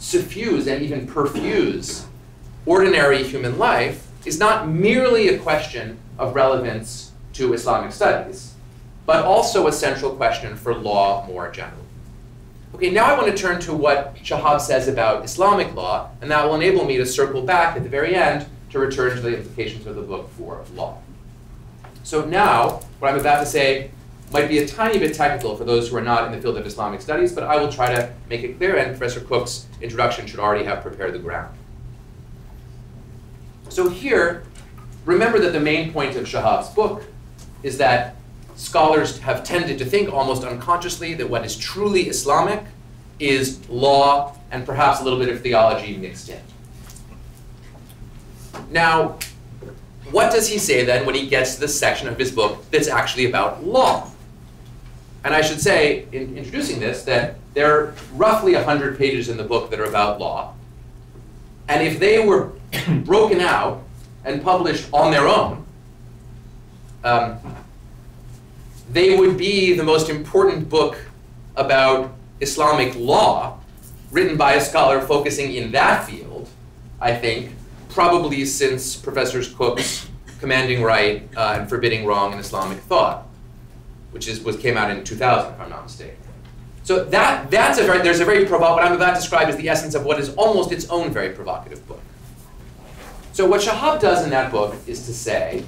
suffuse and even perfuse ordinary human life is not merely a question of relevance to Islamic studies, but also a central question for law more generally. Okay, now I want to turn to what Shahab says about Islamic law, and that will enable me to circle back at the very end to return to the implications of the book for law. So now, what I'm about to say might be a tiny bit technical for those who are not in the field of Islamic studies, but I will try to make it clear, and Professor Cook's introduction should already have prepared the ground. So here, remember that the main point of Shahab's book is that scholars have tended to think almost unconsciously that what is truly Islamic is law and perhaps a little bit of theology mixed in. Now, what does he say then when he gets to this section of his book that's actually about law? And I should say, in introducing this, that there are roughly one hundred pages in the book that are about law. And if they were broken out and published on their own, um, they would be the most important book about Islamic law written by a scholar focusing in that field, I think, probably since Professor Cook's Commanding Right uh, and Forbidding Wrong in Islamic Thought, which is, was, came out in two thousand, if I'm not mistaken. So that, that's a very, there's a very provocative, what I'm about to describe is the essence of what is almost its own very provocative book. So what Shahab does in that book is to say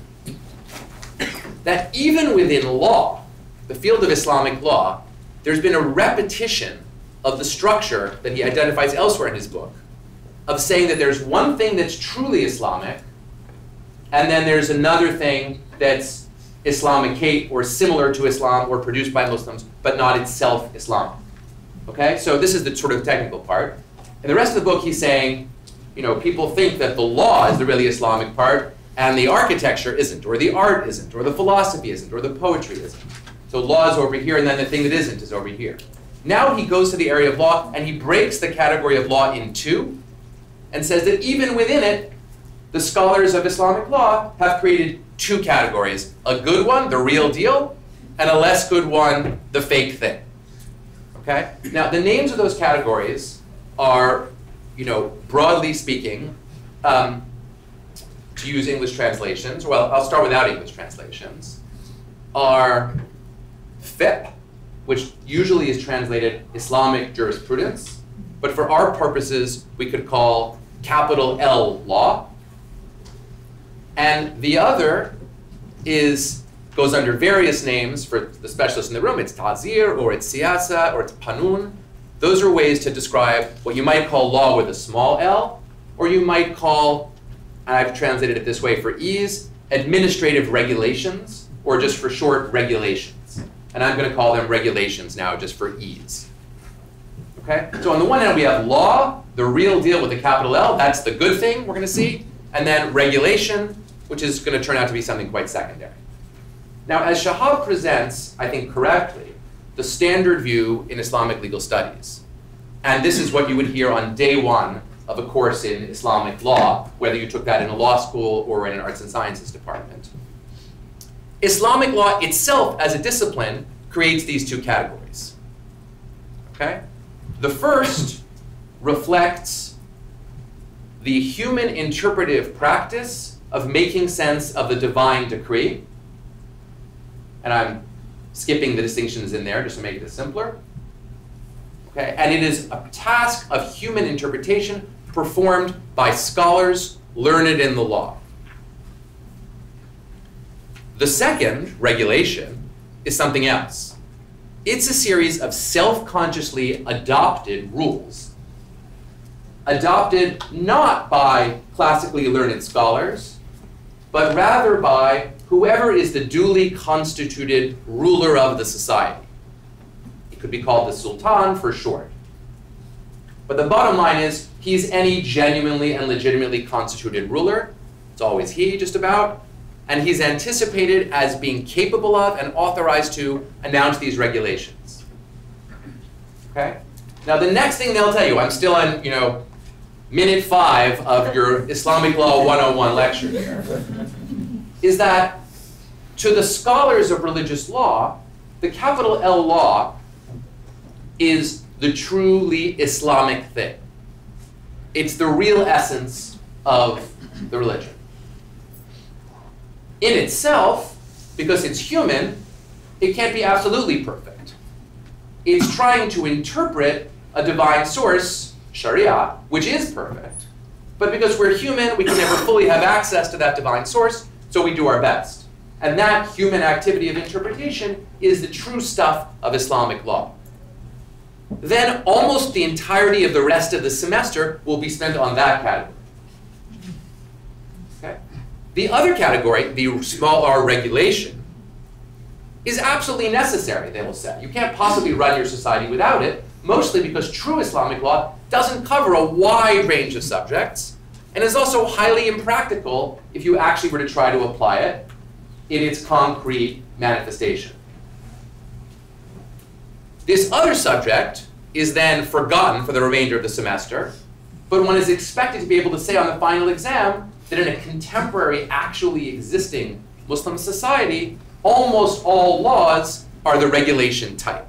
that even within law, the field of Islamic law, there's been a repetition of the structure that he identifies elsewhere in his book, of saying that there's one thing that's truly Islamic, and then there's another thing that's Islamicate or similar to Islam or produced by Muslims, but not itself Islamic. Okay, so this is the sort of technical part. In the rest of the book, he's saying, you know, people think that the law is the really Islamic part, and the architecture isn't, or the art isn't, or the philosophy isn't, or the poetry isn't. So law is over here, and then the thing that isn't is over here. Now he goes to the area of law, and he breaks the category of law in two, and says that even within it, the scholars of Islamic law have created two categories. A good one, the real deal, and a less good one, the fake thing. Okay? Now, the names of those categories are, you know, broadly speaking, um, to use English translations, well, I'll start without English translations, are fiqh, which usually is translated Islamic jurisprudence, but for our purposes, we could call capital L law. And the other is, goes under various names for the specialists in the room. It's ta'zir, or it's siyasa, or it's panun. Those are ways to describe what you might call law with a small l, or you might call, and I've translated it this way for ease, administrative regulations, or just for short, regulations. And I'm going to call them regulations now, just for ease. Okay? So on the one hand, we have law, the real deal with a capital L, that's the good thing we're going to see, and then regulation, which is going to turn out to be something quite secondary. Now, as Shahab presents, I think correctly, the standard view in Islamic legal studies, and this is what you would hear on day one of a course in Islamic law, whether you took that in a law school or in an arts and sciences department. Islamic law itself as a discipline creates these two categories. Okay? The first reflects the human interpretive practice of making sense of the divine decree. And I'm skipping the distinctions in there just to make it simpler. Okay? And it is a task of human interpretation performed by scholars learned in the law. The second, regulation, is something else. It's a series of self-consciously adopted rules. Adopted not by classically learned scholars, but rather by whoever is the duly constituted ruler of the society. It could be called the sultan for short. But the bottom line is, he's any genuinely and legitimately constituted ruler. It's always he, just about. And he's anticipated as being capable of and authorized to announce these regulations. Okay? Now the next thing they'll tell you, I'm still on, you know, minute five of your Islamic Law one oh one lecture here, is that to the scholars of religious law, the capital L law is the truly Islamic thing. It's the real essence of the religion. In itself, because it's human, it can't be absolutely perfect. It's trying to interpret a divine source, Sharia, which is perfect. But because we're human, we can never fully have access to that divine source, so we do our best. And that human activity of interpretation is the true stuff of Islamic law. Then almost the entirety of the rest of the semester will be spent on that category. Okay? The other category, the small r regulation, is absolutely necessary, they will say. You can't possibly run your society without it, mostly because true Islamic law doesn't cover a wide range of subjects, and is also highly impractical if you actually were to try to apply it in its concrete manifestation. This other subject is then forgotten for the remainder of the semester, but one is expected to be able to say on the final exam that in a contemporary, actually existing Muslim society, almost all laws are the regulation type.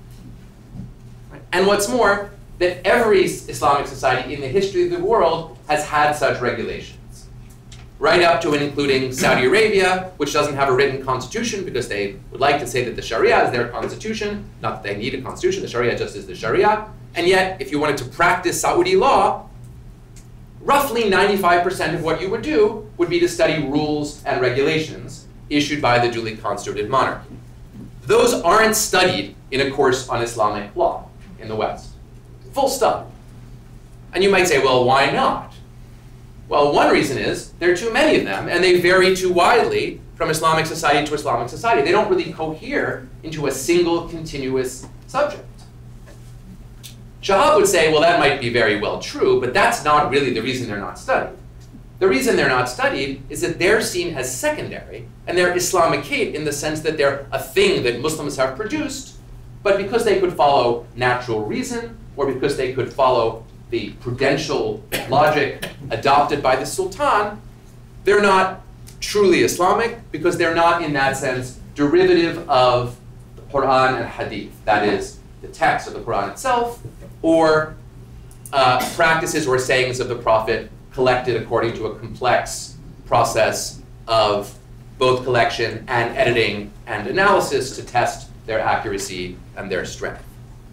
And what's more, that every Islamic society in the history of the world has had such regulations. Right up to and including Saudi Arabia, which doesn't have a written constitution because they would like to say that the Sharia is their constitution, not that they need a constitution, the Sharia just is the Sharia. And yet, if you wanted to practice Saudi law, roughly ninety-five percent of what you would do would be to study rules and regulations issued by the duly constituted monarchy. Those aren't studied in a course on Islamic law in the West. Full stop. And you might say, well, why not? Well, one reason is there are too many of them, and they vary too widely from Islamic society to Islamic society. They don't really cohere into a single continuous subject. Shahab would say, well, that might be very well true, but that's not really the reason they're not studied. The reason they're not studied is that they're seen as secondary, and they're Islamicate in the sense that they're a thing that Muslims have produced, but because they could follow natural reason, or because they could follow the prudential logic adopted by the Sultan, they're not truly Islamic because they're not, in that sense, derivative of the Quran and Hadith. That is, the text of the Quran itself, or uh, practices or sayings of the Prophet collected according to a complex process of both collection and editing and analysis to test their accuracy and their strength.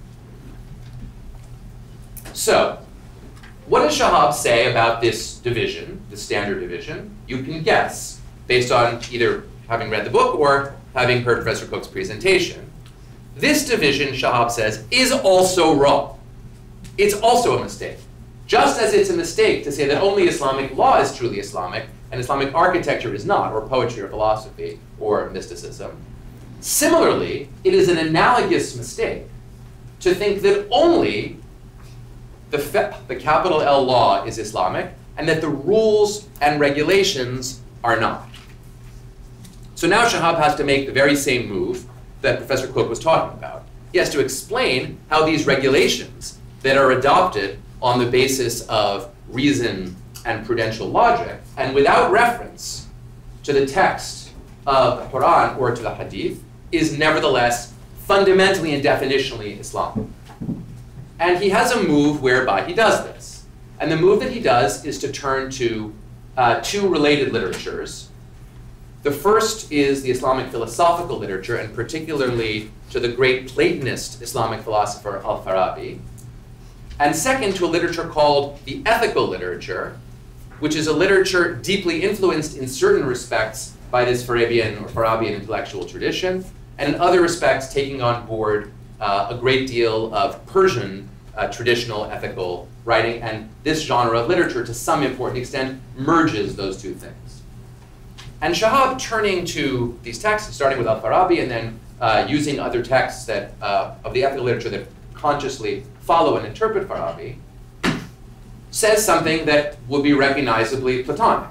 So, what does Shahab say about this division, the standard division? You can guess, based on either having read the book or having heard Professor Cook's presentation. This division, Shahab says, is also wrong. It's also a mistake. Just as it's a mistake to say that only Islamic law is truly Islamic, and Islamic architecture is not, or poetry or philosophy or mysticism. Similarly, it is an analogous mistake to think that only the, the capital L law is Islamic, and that the rules and regulations are not. So now Shahab has to make the very same move that Professor Cook was talking about. He has to explain how these regulations that are adopted on the basis of reason and prudential logic, and without reference to the text of the Quran or to the Hadith, is nevertheless fundamentally and definitionally Islamic. And he has a move whereby he does this. And the move that he does is to turn to uh, two related literatures. The first is the Islamic philosophical literature, and particularly to the great Platonist Islamic philosopher Al-Farabi. And second, to a literature called the ethical literature, which is a literature deeply influenced in certain respects by this Farabian or Farabian intellectual tradition, and in other respects taking on board uh, a great deal of Persian uh, traditional ethical writing, and this genre of literature, to some important extent, merges those two things. And Shahab, turning to these texts, starting with Al-Farabi, and then uh, using other texts that, uh, of the ethical literature that consciously follow and interpret Farabi, says something that will be recognizably Platonic.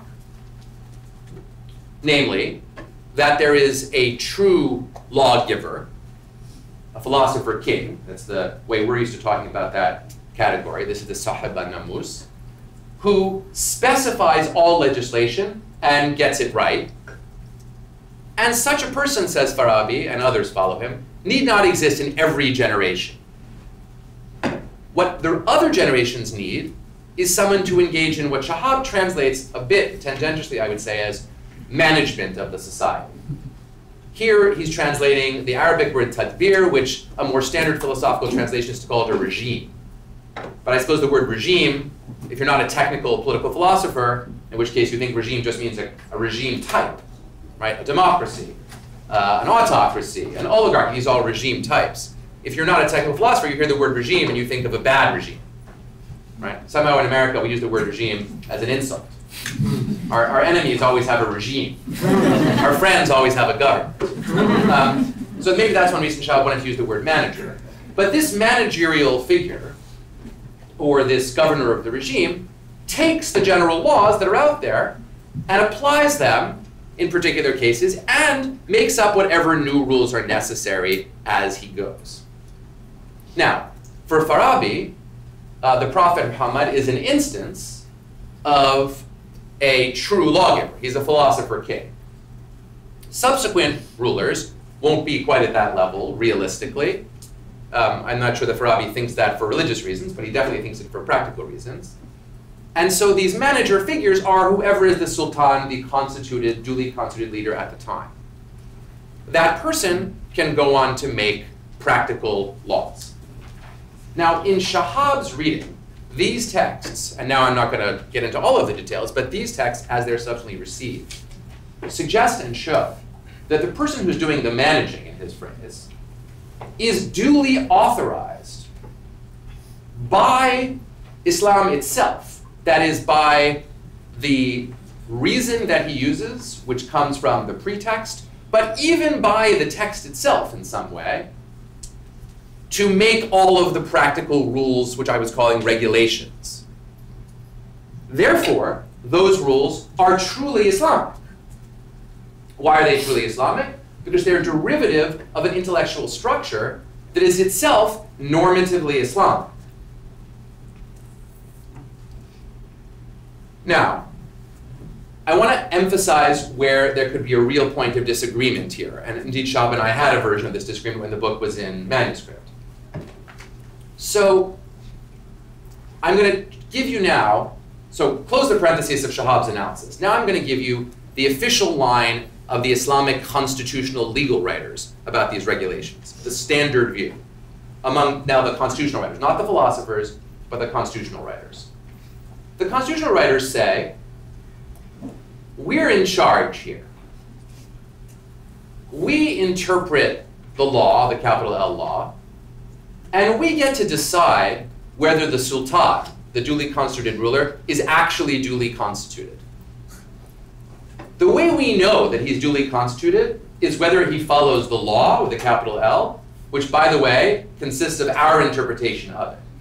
Namely, that there is a true lawgiver, a philosopher king, that's the way we're used to talking about that category, this is the Sahib al-Namus, who specifies all legislation and gets it right. And such a person, says Farabi, and others follow him, need not exist in every generation. What the other generations need is someone to engage in what Shahab translates a bit tangentially, I would say, as management of the society. Here, he's translating the Arabic word tadbir, which a more standard philosophical translation is to call it a regime. But I suppose the word regime, if you're not a technical political philosopher, in which case you think regime just means a, a regime type, right? A democracy, uh, an autocracy, an oligarchy, these are all regime types. If you're not a technical philosopher, you hear the word regime and you think of a bad regime, right? Somehow in America, we use the word regime as an insult. Our, our enemies always have a regime. Our friends always have a government. Um, so maybe that's one reason Shahab wanted to use the word manager. But this managerial figure, or this governor of the regime, takes the general laws that are out there and applies them in particular cases and makes up whatever new rules are necessary as he goes. Now, for Farabi, uh, the Prophet Muhammad is an instance of a true lawgiver. He's a philosopher king. Subsequent rulers won't be quite at that level, realistically. Um, I'm not sure that Farabi thinks that for religious reasons, but he definitely thinks it for practical reasons. And so these manager figures are whoever is the sultan, the constituted, duly constituted leader at the time. That person can go on to make practical laws. Now, in Shahab's reading, these texts, and now I'm not going to get into all of the details, but these texts, as they're subsequently received, suggest and show that the person who's doing the managing, in his phrase, is duly authorized by Islam itself. That is, by the reason that he uses, which comes from the pretext, but even by the text itself in some way, to make all of the practical rules, which I was calling regulations. Therefore, those rules are truly Islamic. Why are they truly Islamic? Because they're derivative of an intellectual structure that is itself normatively Islamic. Now, I want to emphasize where there could be a real point of disagreement here. And indeed, Shahab and I had a version of this disagreement when the book was in manuscript. So, I'm going to give you now, so close the parentheses of Shahab's analysis. Now I'm going to give you the official line of the Islamic constitutional legal writers about these regulations, the standard view among now the constitutional writers, not the philosophers, but the constitutional writers. The constitutional writers say, we're in charge here. We interpret the law, the capital L law, and we get to decide whether the sultan, the duly constituted ruler, is actually duly constituted. The way we know that he's duly constituted is whether he follows the law with a capital L, which, by the way, consists of our interpretation of it.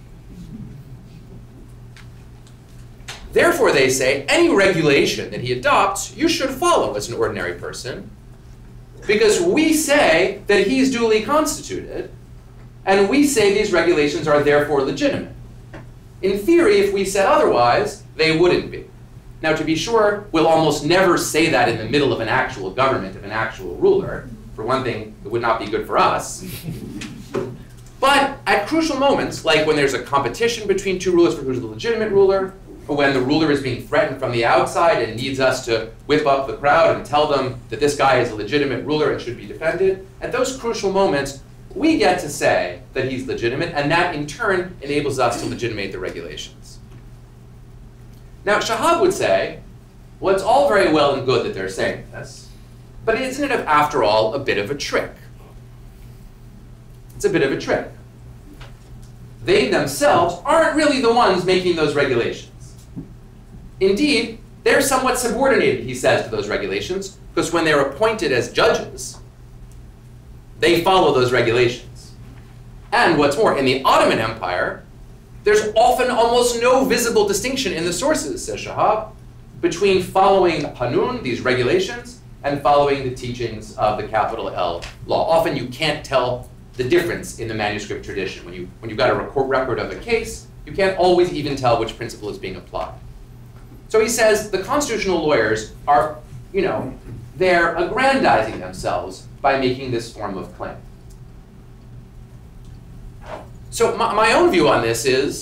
Therefore, they say, any regulation that he adopts, you should follow as an ordinary person, because we say that he's duly constituted, and we say these regulations are therefore legitimate. In theory, if we said otherwise, they wouldn't be. Now, to be sure, we'll almost never say that in the middle of an actual government, of an actual ruler. For one thing, it would not be good for us. But at crucial moments, like when there's a competition between two rulers for who's the legitimate ruler, or when the ruler is being threatened from the outside and needs us to whip up the crowd and tell them that this guy is a legitimate ruler and should be defended, at those crucial moments, we get to say that he's legitimate, and that in turn enables us to legitimate the regulations. Now, Shahab would say, well, it's all very well and good that they're saying this, but isn't it, after all, a bit of a trick? It's a bit of a trick. They themselves aren't really the ones making those regulations. Indeed, they're somewhat subordinated, he says, to those regulations, because when they're appointed as judges, they follow those regulations. And what's more, in the Ottoman Empire, there's often almost no visible distinction in the sources, says Shahab, between following Qanun, these regulations, and following the teachings of the capital L law. Often you can't tell the difference in the manuscript tradition. When, you, when you've got a record record of a case, you can't always even tell which principle is being applied. So he says the constitutional lawyers are, you know, they're aggrandizing themselves by making this form of claim. So my, my own view on this is,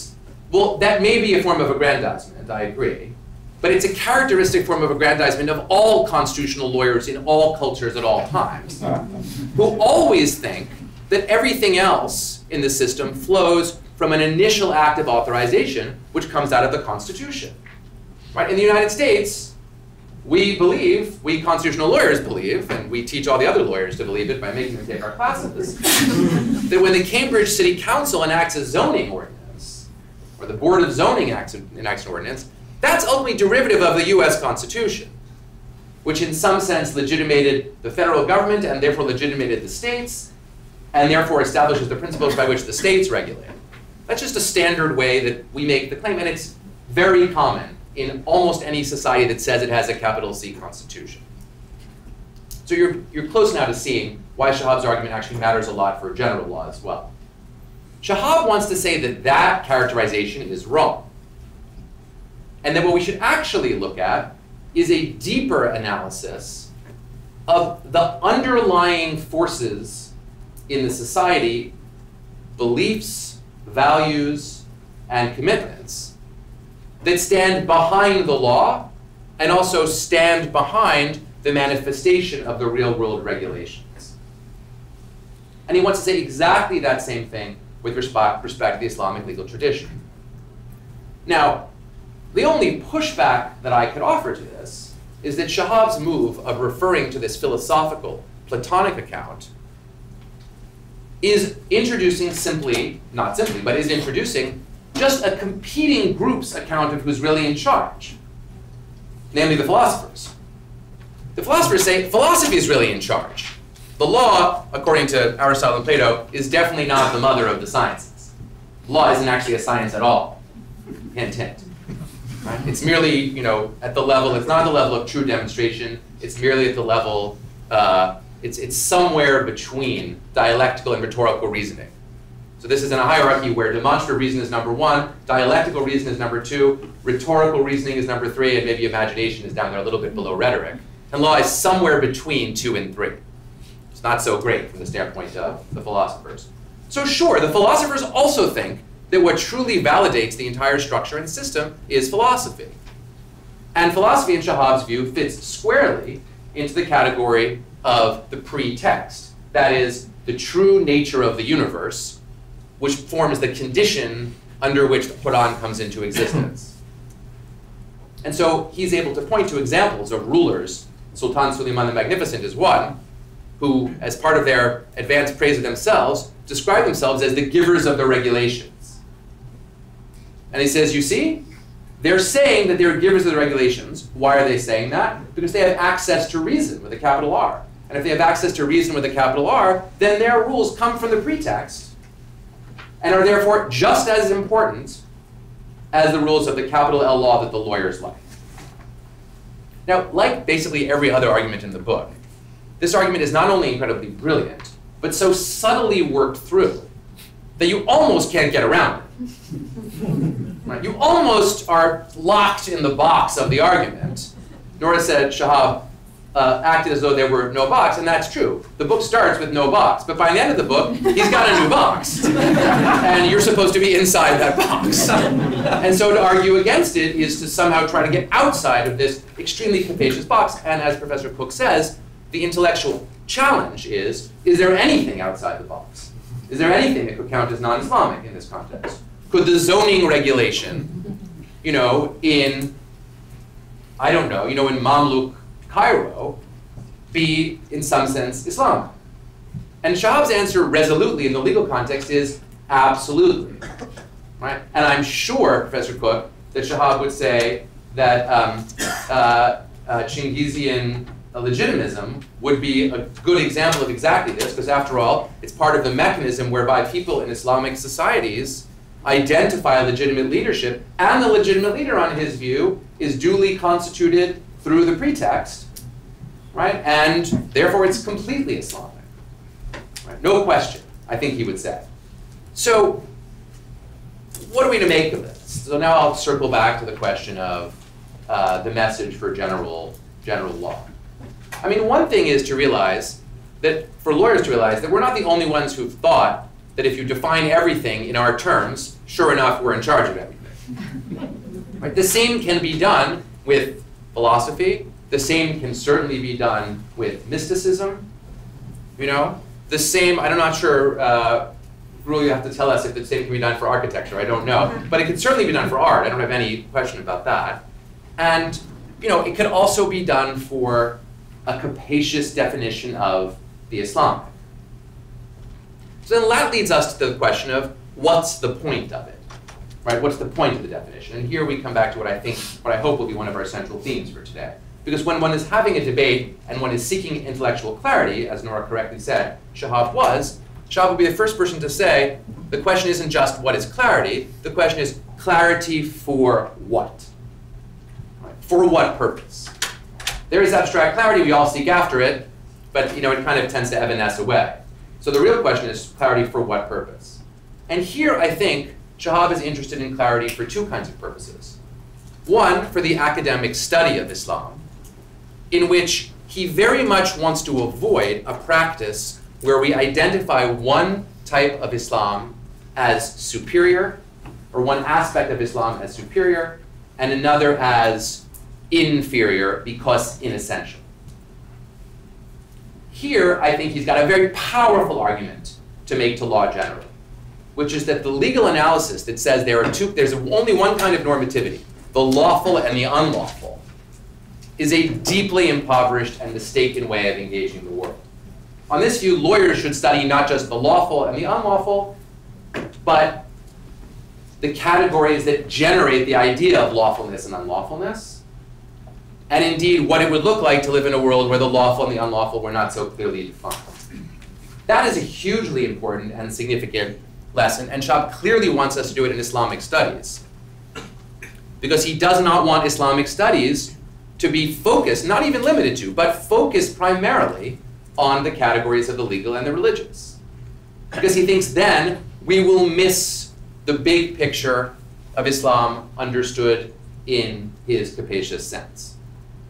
Well, that may be a form of aggrandizement, I agree. But it's a characteristic form of aggrandizement of all constitutional lawyers in all cultures at all times, who always think that everything else in the system flows from an initial act of authorization, which comes out of the Constitution. Right? In the United States, we believe, we constitutional lawyers believe, and we teach all the other lawyers to believe it by making them take our classes, that when the Cambridge City Council enacts a zoning ordinance, or the Board of Zoning acts, enacts an ordinance, that's ultimately derivative of the U S Constitution, which in some sense legitimated the federal government and therefore legitimated the states, and therefore establishes the principles by which the states regulate. That's just a standard way that we make the claim, and it's very common in almost any society that says it has a capital C constitution. So you're, you're close now to seeing why Shahab's argument actually matters a lot for general law as well. Shahab wants to say that that characterization is wrong, and that what we should actually look at is a deeper analysis of the underlying forces in the society, beliefs, values, and commitments that stand behind the law and also stand behind the manifestation of the real world regulations. And he wants to say exactly that same thing with respect, respect to the Islamic legal tradition. Now, the only pushback that I could offer to this is that Shahab's move of referring to this philosophical Platonic account is introducing simply, not simply, but is introducing just a competing group's account of who's really in charge, namely the philosophers. The philosophers say philosophy is really in charge. The law, according to Aristotle and Plato, is definitely not the mother of the sciences. Law isn't actually a science at all. Hint, hint. Right? It's merely, you know, at the level, it's not the level of true demonstration, it's merely at the level, uh, it's, it's somewhere between dialectical and rhetorical reasoning. So this is in a hierarchy where demonstrative reason is number one, dialectical reason is number two, rhetorical reasoning is number three, and maybe imagination is down there a little bit below rhetoric. And law is somewhere between two and three. It's not so great from the standpoint of the philosophers. So sure, the philosophers also think that what truly validates the entire structure and system is philosophy. And philosophy, in Shahab's view, fits squarely into the category of the pretext. That is, the true nature of the universe, which forms the condition under which the Quran comes into existence. And so he's able to point to examples of rulers. Sultan Suleiman the Magnificent is one, who, as part of their advanced praise of themselves, describe themselves as the givers of the regulations. And he says, you see, they're saying that they're givers of the regulations. Why are they saying that? Because they have access to reason with a capital R. And if they have access to reason with a capital R, then their rules come from the pretext and are therefore just as important as the rules of the capital L law that the lawyers like. Now, like basically every other argument in the book, this argument is not only incredibly brilliant, but so subtly worked through that you almost can't get around it. Right? You almost are locked in the box of the argument. Nora said Shahab uh, acted as though there were no box, and that's true. The book starts with no box, but by the end of the book, he's got a new box. And you're supposed to be inside that box. And so to argue against it is to somehow try to get outside of this extremely capacious box. And as Professor Cook says, the intellectual challenge is, is there anything outside the box? Is there anything that could count as non-Islamic in this context? Could the zoning regulation, you know, in, I don't know, you know, in Mamluk Cairo, be in some sense Islamic? And Shahab's answer resolutely in the legal context is absolutely, right? And I'm sure, Professor Cook, that Shahab would say that um, uh, uh, Chingizian legitimism would be a good example of exactly this, because after all, it's part of the mechanism whereby people in Islamic societies identify legitimate leadership, and the legitimate leader, on his view, is duly constituted through the pretext, right? And therefore it's completely Islamic, right? No question, I think he would say. So what are we to make of this? So now I'll circle back to the question of uh, the message for general, general law. I mean, one thing is to realize that, for lawyers to realize that we're not the only ones who've thought that if you define everything in our terms, sure enough, we're in charge of everything. Right? The same can be done with philosophy. The same can certainly be done with mysticism. You know, the same. I'm not sure. Uh, Rule, you have to tell us if the same can be done for architecture. I don't know, but it can certainly be done for art. I don't have any question about that. And you know, it could also be done for a capacious definition of the Islamic. So then that leads us to the question of what's the point of it, right? What's the point of the definition? And here we come back to what I think, what I hope will be one of our central themes for today. Because when one is having a debate and one is seeking intellectual clarity, as Nora correctly said, Shahab was, Shahab would be the first person to say, the question isn't just what is clarity, the question is clarity for what? Right? For what purpose? There is abstract clarity, we all seek after it, but you know, it kind of tends to evanesce away. So the real question is clarity for what purpose? And here I think Shahab is interested in clarity for two kinds of purposes. One, for the academic study of Islam, in which he very much wants to avoid a practice where we identify one type of Islam as superior, or one aspect of Islam as superior, and another as inferior because inessential. Here, I think he's got a very powerful argument to make to law generally, which is that the legal analysis that says there are two, there's only one kind of normativity, the lawful and the unlawful, is a deeply impoverished and mistaken way of engaging the world. On this view, lawyers should study not just the lawful and the unlawful, but the categories that generate the idea of lawfulness and unlawfulness, and indeed what it would look like to live in a world where the lawful and the unlawful were not so clearly defined. That is a hugely important and significant lesson, and Shahab clearly wants us to do it in Islamic studies, because he does not want Islamic studies to be focused, not even limited to, but focused primarily on the categories of the legal and the religious. Because he thinks then we will miss the big picture of Islam understood in his capacious sense.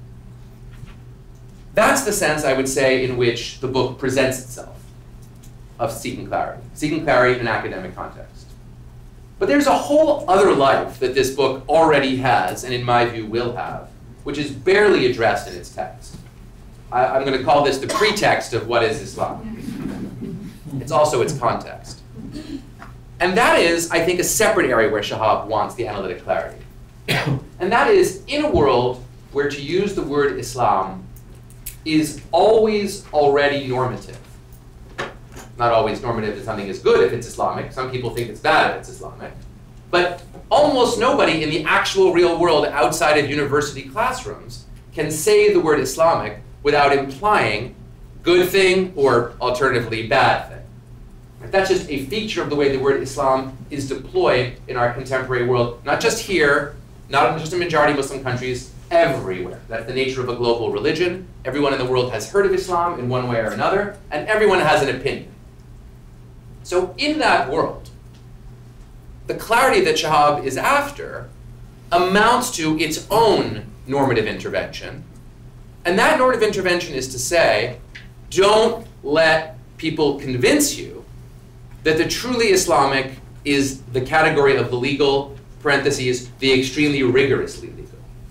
That's the sense, I would say, in which the book presents itself, of seeking clarity, seeking clarity in an academic context. But there's a whole other life that this book already has, and in my view will have, which is barely addressed in its text. I, I'm going to call this the pretext of what is Islam. It's also its context. And that is, I think, a separate area where Shahab wants the analytic clarity. And that is, in a world where to use the word Islam is always already normative. Not always normative that something is good if it's Islamic. Some people think it's bad if it's Islamic. But almost nobody in the actual real world outside of university classrooms can say the word Islamic without implying good thing or alternatively bad thing. That's just a feature of the way the word Islam is deployed in our contemporary world, not just here, not just in majority Muslim countries, everywhere. That's the nature of a global religion. Everyone in the world has heard of Islam in one way or another, and everyone has an opinion. So in that world, the clarity that Shahab is after amounts to its own normative intervention. And that normative intervention is to say, don't let people convince you that the truly Islamic is the category of the legal, parentheses, the extremely rigorously legal.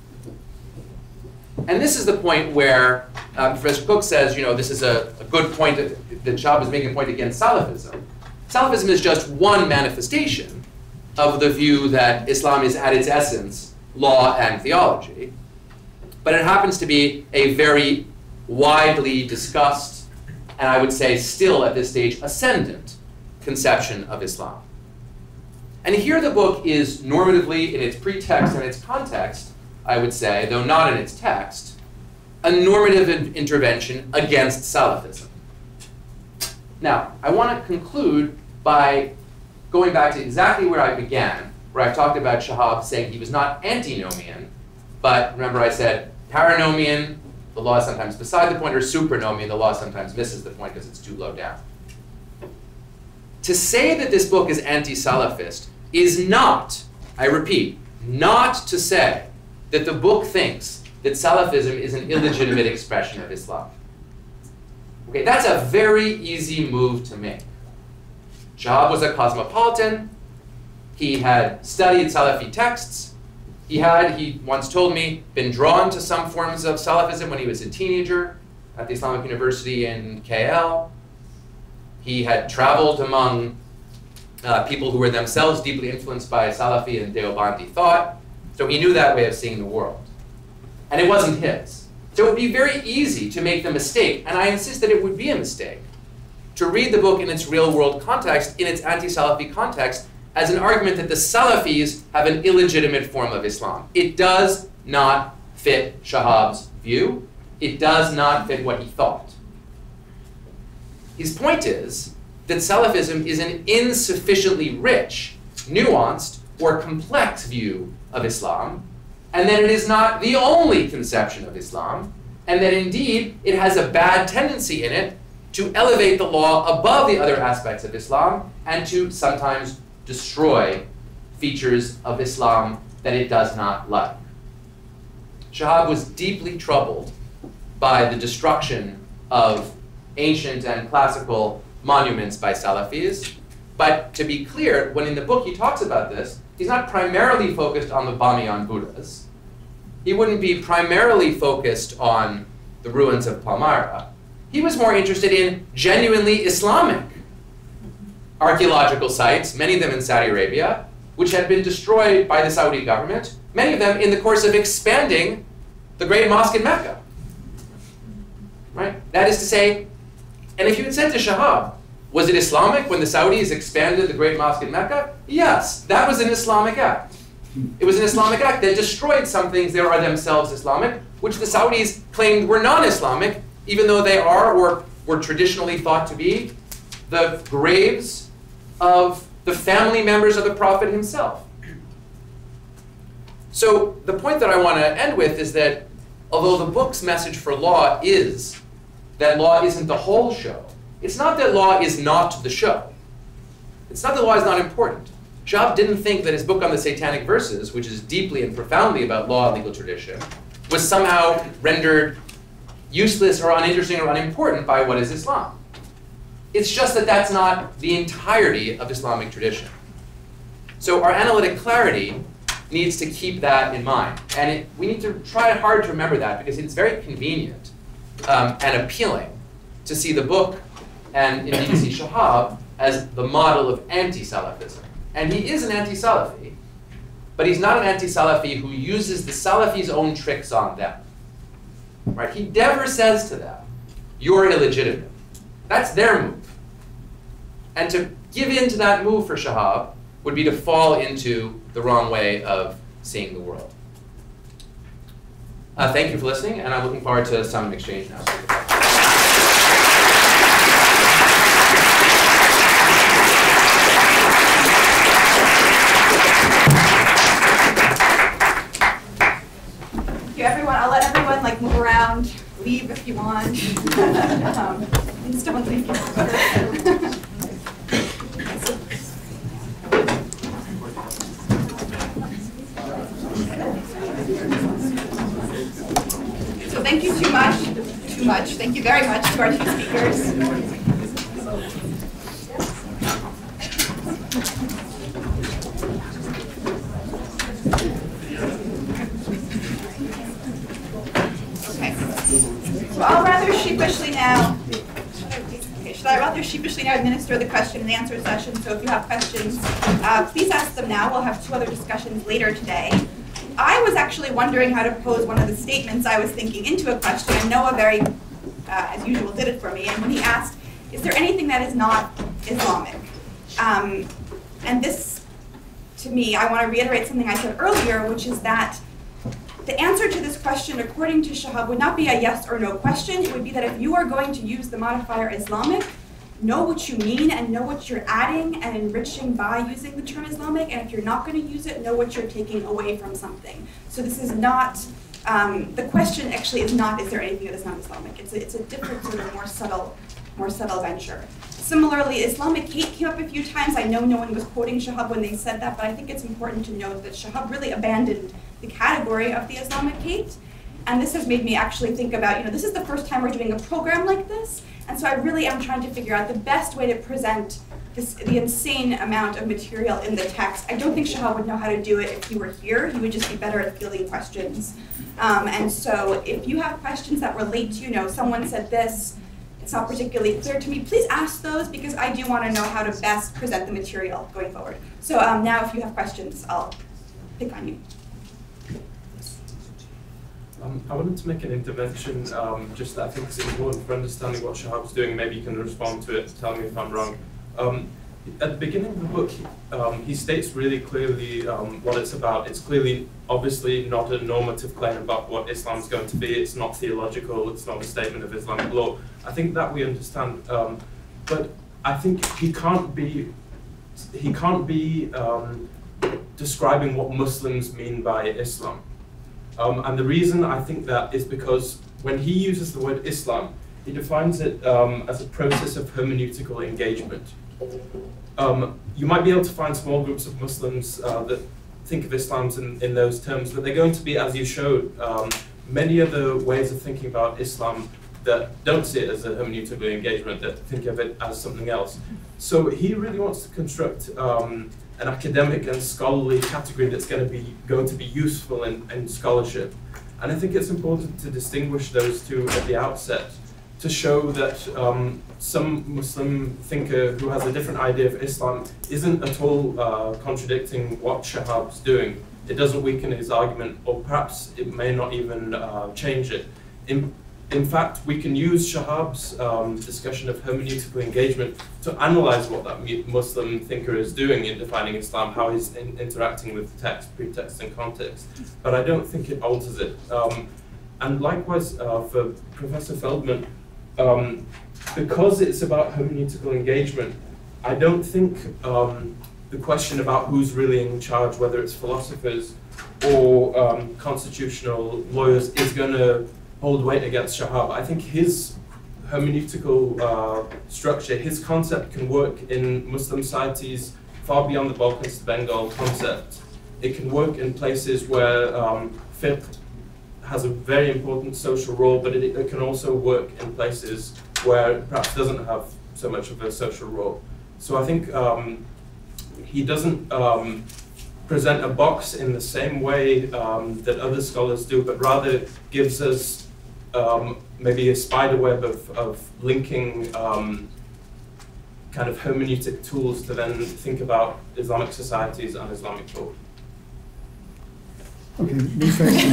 And this is the point where uh, Professor Cook says, you know, this is a, a good point that, that Shahab is making a point against Salafism. Salafism is just one manifestation of the view that Islam is at its essence law and theology. But it happens to be a very widely discussed, and I would say still at this stage, ascendant conception of Islam. And here the book is normatively, in its pretext and its context, I would say, though not in its text, a normative in intervention against Salafism. Now, I want to conclude by going back to exactly where I began, where I talked about Shahab saying he was not antinomian, but remember I said paranomian, the law is sometimes beside the point, or supranomian, the law sometimes misses the point because it's too low down. To say that this book is anti-Salafist is not, I repeat, not to say that the book thinks that Salafism is an illegitimate expression of Islam. Okay, that's a very easy move to make. Shahab was a cosmopolitan. He had studied Salafi texts. He had, he once told me, been drawn to some forms of Salafism when he was a teenager at the Islamic University in K L. He had traveled among uh, people who were themselves deeply influenced by Salafi and Deobandi thought. So he knew that way of seeing the world. And it wasn't his. So it would be very easy to make the mistake, and I insist that it would be a mistake, to read the book in its real-world context, in its anti-Salafi context, as an argument that the Salafis have an illegitimate form of Islam. It does not fit Shahab's view. It does not fit what he thought. His point is that Salafism is an insufficiently rich, nuanced, or complex view of Islam, and that it is not the only conception of Islam, and that indeed it has a bad tendency in it to elevate the law above the other aspects of Islam and to sometimes destroy features of Islam that it does not like. Shahab was deeply troubled by the destruction of ancient and classical monuments by Salafis. But to be clear, when in the book he talks about this, he's not primarily focused on the Bamiyan Buddhas. He wouldn't be primarily focused on the ruins of Palmyra. He was more interested in genuinely Islamic archaeological sites, many of them in Saudi Arabia, which had been destroyed by the Saudi government, many of them in the course of expanding the Great Mosque in Mecca. Right? That is to say, and if you had said to Shahab, was it Islamic when the Saudis expanded the Great Mosque in Mecca? Yes, that was an Islamic act. It was an Islamic act that destroyed some things that are themselves Islamic, which the Saudis claimed were non-Islamic, even though they are, or were traditionally thought to be, the graves of the family members of the Prophet himself. So the point that I want to end with is that although the book's message for law is that law isn't the whole show, it's not that law is not the show. It's not that law is not important. Shahab didn't think that his book on the Satanic Verses, which is deeply and profoundly about law and legal tradition, was somehow rendered useless or uninteresting or unimportant by what is Islam. It's just that that's not the entirety of Islamic tradition. So our analytic clarity needs to keep that in mind. And it, we need to try hard to remember that because it's very convenient um, and appealing to see the book and indeed to see Shahab as the model of anti-Salafism. And he is an anti-Salafi, but he's not an anti-Salafi who uses the Salafis' own tricks on them. Right? He never says to them, you're illegitimate. That's their move. And to give in to that move for Shahab would be to fall into the wrong way of seeing the world. Uh, thank you for listening, and I'm looking forward to some exchange now. Thank you, everyone. I'll let everyone like move around, leave if you want. um, just don't leave. So thank you too much, too much. Thank you very much to our two speakers. So I'll rather sheepishly now, okay, should I rather sheepishly now administer the question and answer session? So if you have questions, uh, please ask them now. We'll have two other discussions later today. I was actually wondering how to pose one of the statements I was thinking into a question, and Noah very, uh, as usual, did it for me. And when he asked, is there anything that is not Islamic? Um, and this, to me, I want to reiterate something I said earlier, which is that the answer to this question, according to Shahab, would not be a yes or no question. It would be that if you are going to use the modifier Islamic, know what you mean and know what you're adding and enriching by using the term Islamic. And if you're not going to use it, know what you're taking away from something. So this is not, um, the question actually is not, is there anything that is not Islamic? It's a, it's a different sort of more subtle, more subtle venture. Similarly, Islamic hate came up a few times. I know no one was quoting Shahab when they said that, but I think it's important to note that Shahab really abandoned the category of the Islamic hate. And this has made me actually think about, you know, this is the first time we're doing a program like this. And so I really am trying to figure out the best way to present this, the insane amount of material in the text. I don't think Shahab would know how to do it if he were here. He would just be better at fielding questions. Um, and so if you have questions that relate to, you know, someone said this, it's not particularly clear to me, please ask those, because I do want to know how to best present the material going forward. So um, now if you have questions, I'll pick on you. Um, I wanted to make an intervention, um, just that I think it's important for understanding what Shahab's doing. Maybe you can respond to it, tell me if I'm wrong. Um, at the beginning of the book, he, um, he states really clearly um, what it's about. It's clearly, obviously, not a normative claim about what Islam is going to be. It's not theological. It's not a statement of Islamic law. I think that we understand. Um, but I think he can't be, he can't be um, describing what Muslims mean by Islam. Um, and the reason I think that is because when he uses the word Islam, he defines it um, as a process of hermeneutical engagement. Um, you might be able to find small groups of Muslims uh, that think of Islam in, in those terms, but they're going to be, as you showed, um, many other ways of thinking about Islam that don't see it as a hermeneutical engagement, that think of it as something else. So he really wants to construct um, an academic and scholarly category that's going to be going to be useful in, in scholarship. And I think it's important to distinguish those two at the outset, to show that um, some Muslim thinker who has a different idea of Islam isn't at all uh, contradicting what Shahab's doing. It doesn't weaken his argument, or perhaps it may not even uh, change it. In, in fact, we can use Shahab's um, discussion of hermeneutical engagement to analyze what that Muslim thinker is doing in defining Islam, how he's in, interacting with text, pretext, and context. But I don't think it alters it. Um, and likewise, uh, for Professor Feldman, um, because it's about hermeneutical engagement, I don't think um, the question about who's really in charge, whether it's philosophers or um, constitutional lawyers, is going to hold weight against Shahab. I think his hermeneutical uh, structure, his concept can work in Muslim societies far beyond the Balkans to Bengal concept. It can work in places where um, fiqh has a very important social role, but it, it can also work in places where it perhaps doesn't have so much of a social role. So I think um, he doesn't um, present a box in the same way um, that other scholars do, but rather gives us um, maybe a spider web of, of linking um, kind of hermeneutic tools to then think about Islamic societies and Islamic thought. Okay, me first.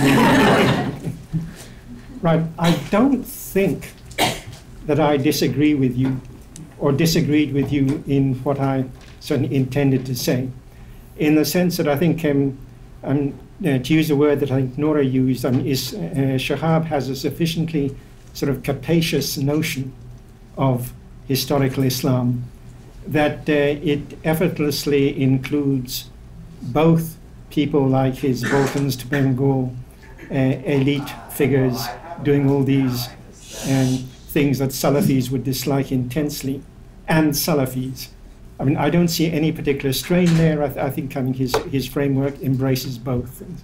Right, I don't think that I disagree with you or disagreed with you in what I certainly intended to say, in the sense that I think, um, um, uh, to use a word that I think Nora used, um, is uh, Shahab has a sufficiently sort of capacious notion of historical Islam that uh, it effortlessly includes both people like his Balkans to Bengal uh, elite figures doing all these um, things that Salafis would dislike intensely, and Salafis. I mean, I don't see any particular strain there. I, th I think I mean, his, his framework embraces both things.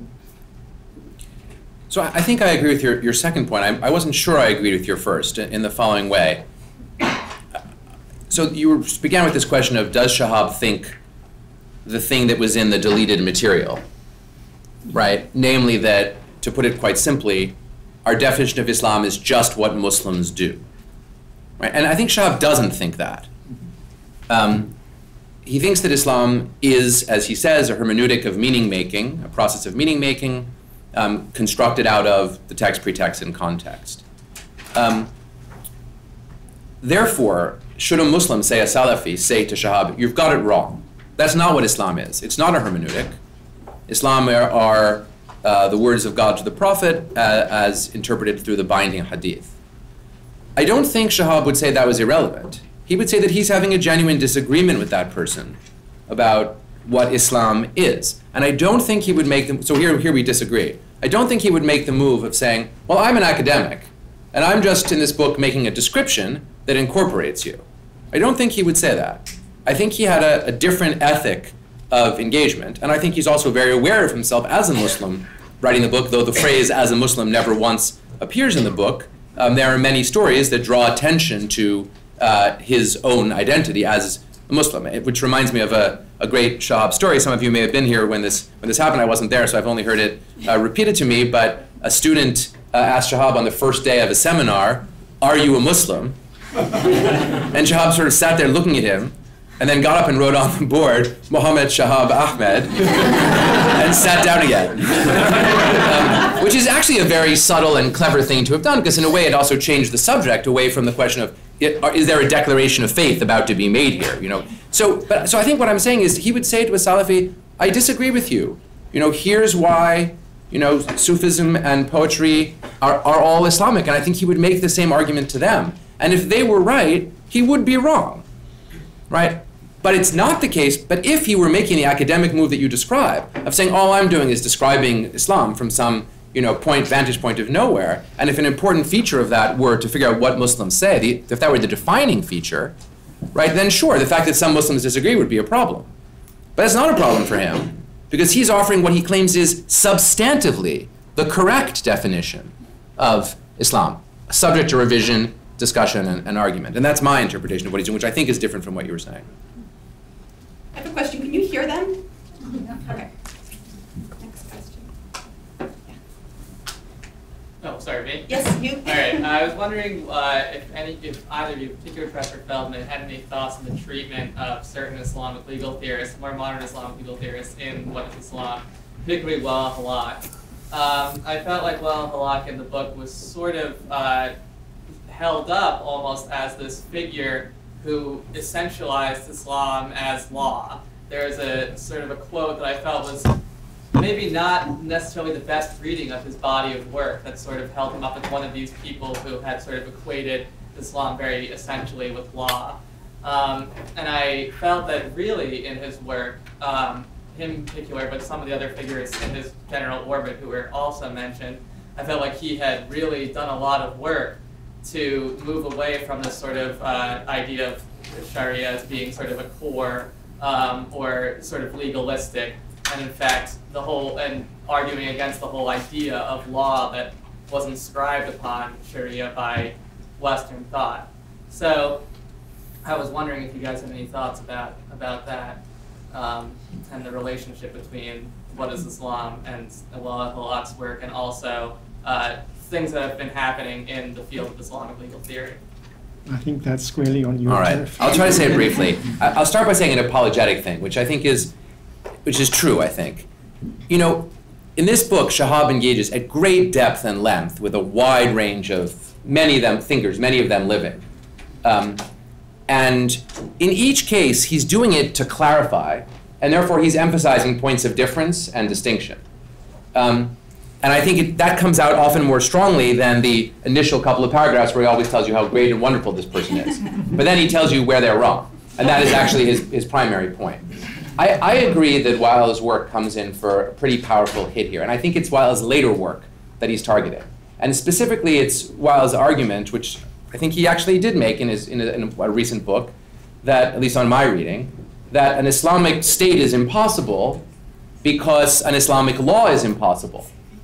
So I think I agree with your, your second point. I, I wasn't sure I agreed with your first in, in the following way. So you began with this question of, does Shahab think the thing that was in the deleted material, right? Namely that, to put it quite simply, our definition of Islam is just what Muslims do, right? And I think Shahab doesn't think that. Um, he thinks that Islam is, as he says, a hermeneutic of meaning-making, a process of meaning-making um, constructed out of the text, pretext, and context. Um, therefore, should a Muslim, say a Salafi, say to Shahab, you've got it wrong. That's not what Islam is. It's not a hermeneutic. Islam are, are uh, the words of God to the Prophet uh, as interpreted through the binding hadith. I don't think Shahab would say that was irrelevant. He would say that he's having a genuine disagreement with that person about what Islam is. And I don't think he would make them, so here, here we disagree. I don't think he would make the move of saying, well, I'm an academic, and I'm just in this book making a description that incorporates you. I don't think he would say that. I think he had a, a different ethic of engagement, and I think he's also very aware of himself as a Muslim writing the book, though the phrase as a Muslim never once appears in the book. Um, there are many stories that draw attention to uh, his own identity as a Muslim, which reminds me of a, a great Shahab story. Some of you may have been here when this, when this happened. I wasn't there, so I've only heard it uh, repeated to me, but a student uh, asked Shahab on the first day of a seminar, "Are you a Muslim?" And Shahab sort of sat there looking at him, and then got up and wrote on the board, "Mohammed Shahab Ahmed," and sat down again. um, which is actually a very subtle and clever thing to have done, because in a way it also changed the subject away from the question of, is there a declaration of faith about to be made here? You know? So, but, so I think what I'm saying is, he would say to a Salafi, I disagree with you. You know, here's why, you know, Sufism and poetry are, are all Islamic, and I think he would make the same argument to them. And if they were right, he would be wrong, right? But it's not the case. But if he were making the academic move that you describe, of saying all I'm doing is describing Islam from some, you know, point, vantage point of nowhere, and if an important feature of that were to figure out what Muslims say, the, if that were the defining feature, right, then sure, the fact that some Muslims disagree would be a problem. But it's not a problem for him, because he's offering what he claims is substantively the correct definition of Islam, subject to revision, discussion, and, and argument. And that's my interpretation of what he's doing, which I think is different from what you were saying. I have a question. Can you hear them? Okay. Next question. Oh, sorry, me? Yes, you. All right. I was wondering uh, if any, if either of you, particularly Professor Feldman, had any thoughts on the treatment of certain Islamic legal theorists, more modern Islamic legal theorists, in What is Islam, particularly Wael Halak. Um, I felt like Wael Halak in the book was sort of uh, held up almost as this figure who essentialized Islam as law. There's a sort of a quote that I felt was maybe not necessarily the best reading of his body of work, that sort of held him up as one of these people who had sort of equated Islam very essentially with law. Um, and I felt that really in his work, um, him in particular, but some of the other figures in his general orbit who were also mentioned, I felt like he had really done a lot of work to move away from this sort of uh, idea of Sharia as being sort of a core um, or sort of legalistic, and in fact the whole, and arguing against the whole idea of law that was inscribed upon Sharia by Western thought. So I was wondering if you guys have any thoughts about about that um, and the relationship between What is Islam and Wael Halak's work, and also uh, things that have been happening in the field of Islamic legal theory. I think that's squarely on your All right, turf. I'll try to say it briefly. I'll start by saying an apologetic thing, which I think is, which is true, I think. You know, in this book, Shahab engages at great depth and length with a wide range of, many of them thinkers, many of them living. Um, and in each case, he's doing it to clarify, and therefore he's emphasizing points of difference and distinction. Um, And I think it, that comes out often more strongly than the initial couple of paragraphs where he always tells you how great and wonderful this person is. But then he tells you where they're wrong. And that is actually his, his primary point. I, I agree that Wael's work comes in for a pretty powerful hit here. And I think it's Wael's later work that he's targeting. And specifically, it's Wael's argument, which I think he actually did make in, his, in, a, in a recent book, that, at least on my reading, that an Islamic state is impossible because an Islamic law is impossible.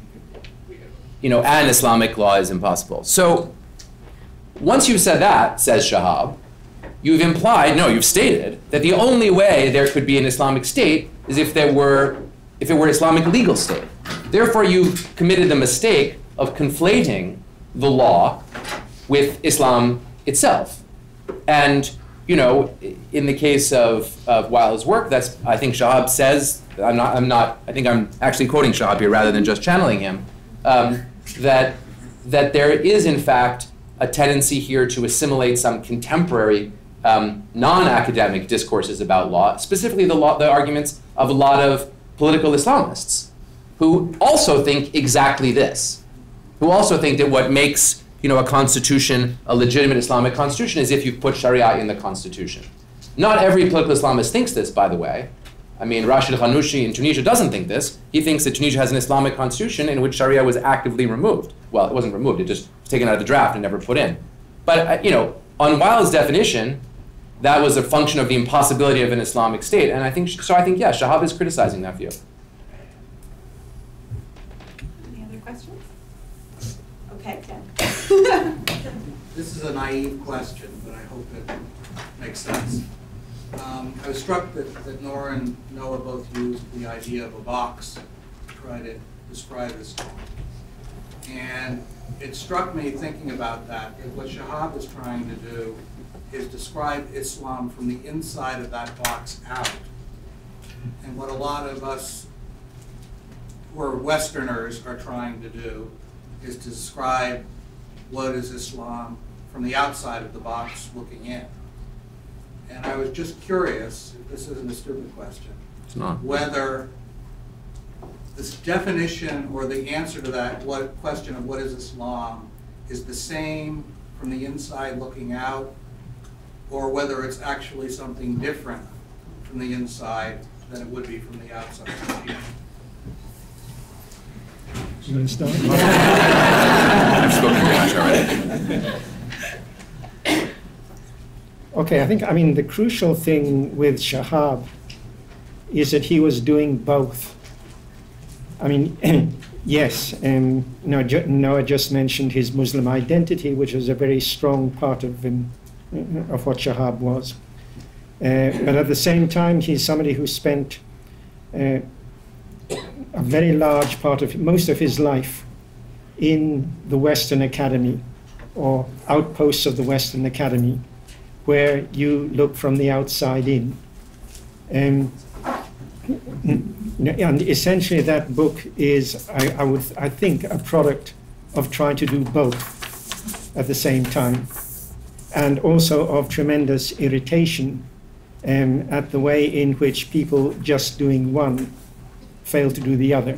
You know, and Islamic law is impossible. So once you've said that, says Shahab, you've implied, no, you've stated, that the only way there could be an Islamic state is if there were, if it were Islamic legal state. Therefore, you've committed the mistake of conflating the law with Islam itself. And, you know, in the case of, of Wael's work, that's, I think Shahab says, I'm not, I'm not, I think I'm actually quoting Shahab here rather than just channeling him, um, that, that there is, in fact, a tendency here to assimilate some contemporary um, non-academic discourses about law, specifically the, law, the arguments of a lot of political Islamists, who also think exactly this, who also think that what makes, you know, a constitution a legitimate Islamic constitution is if you put Sharia in the constitution. Not every political Islamist thinks this, by the way. I mean, Rashid Ghanouchi in Tunisia doesn't think this. He thinks that Tunisia has an Islamic constitution in which Sharia was actively removed. Well, it wasn't removed, it just was taken out of the draft and never put in. But, uh, you know, on Wael's definition, that was a function of the impossibility of an Islamic state. And I think, so I think, yeah, Shahab is criticizing that view. Any other questions? Okay, Ken. This is a naive question, but I hope it makes sense. Um, I was struck that, that Nora and Noah both used the idea of a box to try to describe Islam. And it struck me thinking about that, that what Shahab is trying to do is describe Islam from the inside of that box out. And what a lot of us who are Westerners are trying to do is to describe what is Islam from the outside of the box looking in. And I was just curious, if this isn't a stupid question, It's not. whether this definition or the answer to that what question of what is Islam is the same from the inside looking out, or whether it's actually something different from the inside than it would be from the outside. You want to start? I've spoken too much already. Okay, I think, I mean, the crucial thing with Shahab is that he was doing both. I mean, yes, um, Noah, Noah just mentioned his Muslim identity, which was a very strong part of him, of what Shahab was. Uh, but at the same time, he's somebody who spent uh, a very large part of, most of his life in the Western Academy, or outposts of the Western Academy, where you look from the outside in. Um, and essentially that book is, I, I, would, I think, a product of trying to do both at the same time, and also of tremendous irritation um, at the way in which people just doing one fail to do the other.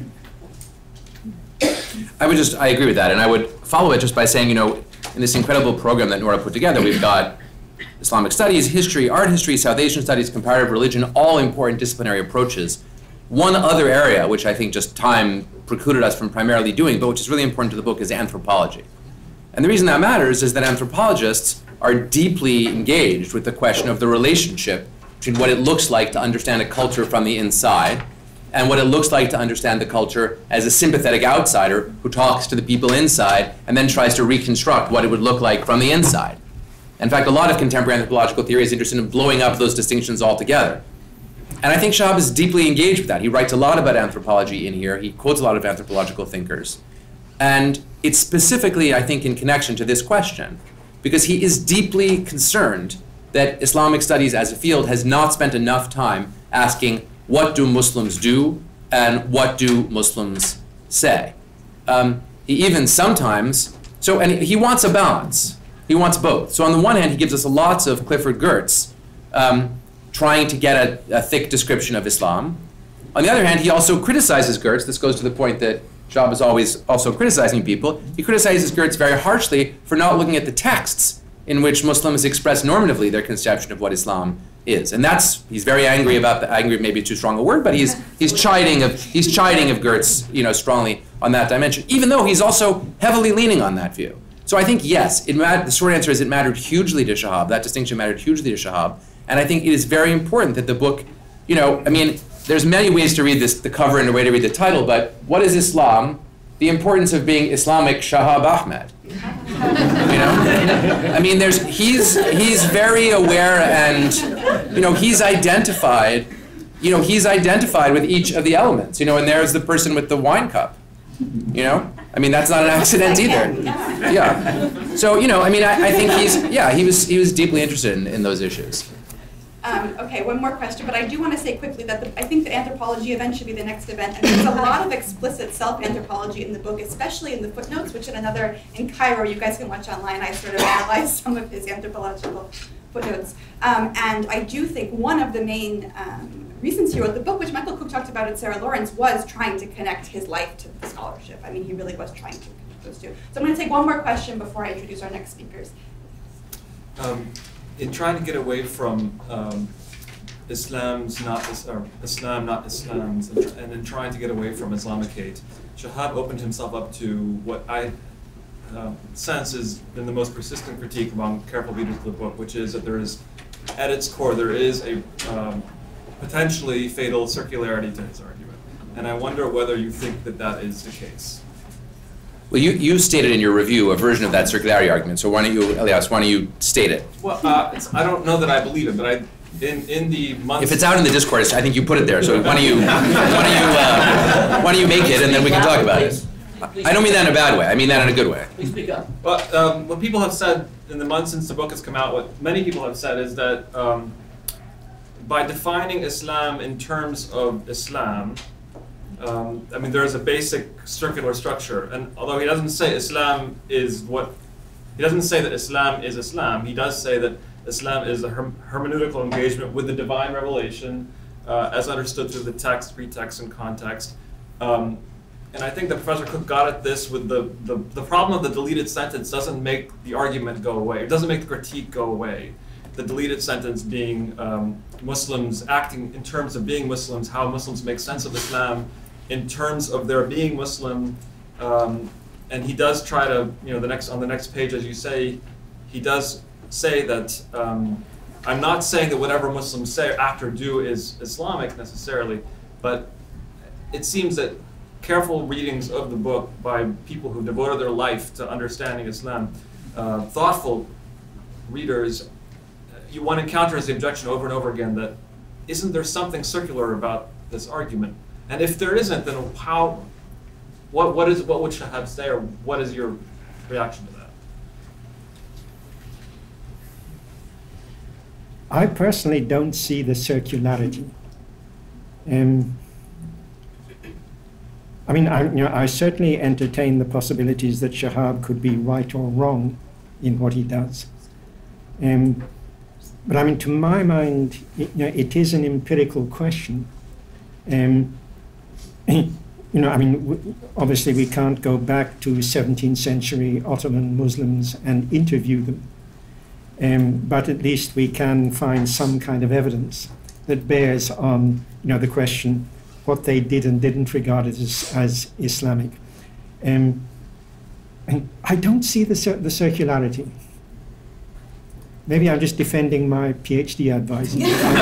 I would just, I agree with that, and I would follow it just by saying, you know, in this incredible program that Nora put together, we've got Islamic studies, history, art history, South Asian studies, comparative religion, all important disciplinary approaches. One other area, which I think just time precluded us from primarily doing, but which is really important to the book, is anthropology. And the reason that matters is that anthropologists are deeply engaged with the question of the relationship between what it looks like to understand a culture from the inside and what it looks like to understand the culture as a sympathetic outsider who talks to the people inside and then tries to reconstruct what it would look like from the inside. In fact, a lot of contemporary anthropological theory is interested in blowing up those distinctions altogether. And I think Shahab is deeply engaged with that. He writes a lot about anthropology in here. He quotes a lot of anthropological thinkers. And it's specifically, I think, in connection to this question, because he is deeply concerned that Islamic studies as a field has not spent enough time asking, what do Muslims do and what do Muslims say? Um, he even sometimes, so, and he wants a balance. He wants both. So on the one hand, he gives us lots of Clifford Geertz, um, trying to get a, a thick description of Islam. On the other hand, he also criticizes Geertz. This goes to the point that Shahab is always also criticizing people. He criticizes Geertz very harshly for not looking at the texts in which Muslims express normatively their conception of what Islam is. And that's, he's very angry about the, angry maybe too strong a word, but he's, he's chiding of, he's chiding of Geertz, you know, strongly on that dimension, even though he's also heavily leaning on that view. So I think, yes, it mat- the short answer is it mattered hugely to Shahab. That distinction mattered hugely to Shahab. And I think it is very important that the book, you know, I mean, there's many ways to read this, the cover and a way to read the title, but what is Islam? The importance of being Islamic Shahab Ahmed. You know? I mean, there's, he's, he's very aware and, you know, he's identified, you know, he's identified with each of the elements, you know, and there's the person with the wine cup, you know? I mean, that's not an accident either. Yeah. So, you know, I mean, I, I think he's, yeah, he was, he was deeply interested in, in those issues. Um, okay, one more question, but I do want to say quickly that the, I think the anthropology event should be the next event, and there's a lot of explicit self-anthropology in the book, especially in the footnotes, which in another, in Cairo, you guys can watch online, I sort of analyzed some of his anthropological footnotes. Um, and I do think one of the main um, reasons he wrote the book, which Michael Cook talked about at Sarah Lawrence, was trying to connect his life to the scholarship. I mean, he really was trying to connect those two. So I'm going to take one more question before I introduce our next speakers. Um, in trying to get away from um, Islam's not is, or Islam not Islam's, and, tr and in trying to get away from Islamic hate, Shahab opened himself up to what I uh, sense has been the most persistent critique among careful readers of the book, which is that there is, at its core, there is a um, potentially fatal circularity to his argument. And I wonder whether you think that that is the case. Well, you, you stated in your review a version of that circularity argument, so why don't you, Elias, why don't you state it? Well, uh, it's, I don't know that I believe it, but I, in in the months. If it's out in the discourse, I think you put it there. So why don't you why don't you uh, why don't you make it and then we can talk about it. I don't mean that in a bad way. I mean that in a good way. Please speak up. Well, um, what people have said in the months since the book has come out, what many people have said is that um, by defining Islam in terms of Islam, um, I mean there is a basic circular structure, and although he doesn't say Islam is what, he doesn't say that Islam is Islam. He does say that Islam is a herm hermeneutical engagement with the divine revelation, uh, as understood through the text, pretext, and context. Um, And I think that Professor Cook got at this with the, the, the problem of the deleted sentence doesn't make the argument go away. It doesn't make the critique go away. The deleted sentence being um, Muslims acting in terms of being Muslims, how Muslims make sense of Islam in terms of their being Muslim. Um, and he does try to, you know, the next on the next page, as you say, he does say that um, I'm not saying that whatever Muslims say, act, or do is Islamic necessarily, but it seems that careful readings of the book by people who devoted their life to understanding Islam, uh, thoughtful readers, you one encounters the objection over and over again that isn't there something circular about this argument? And if there isn't, then how, what, what, is, what would Shahab say, or what is your reaction to that? I personally don't see the circularity. Um, I mean, I, you know, I certainly entertain the possibilities that Shahab could be right or wrong in what he does. Um, but I mean, to my mind, it, you know, it is an empirical question. Um, you know, I mean, w obviously we can't go back to seventeenth century Ottoman Muslims and interview them. Um, but at least we can find some kind of evidence that bears on, you know, the question what they did and didn't regard it as, as Islamic. Um, and I don't see the, cir the circularity. Maybe I'm just defending my PhD advisor.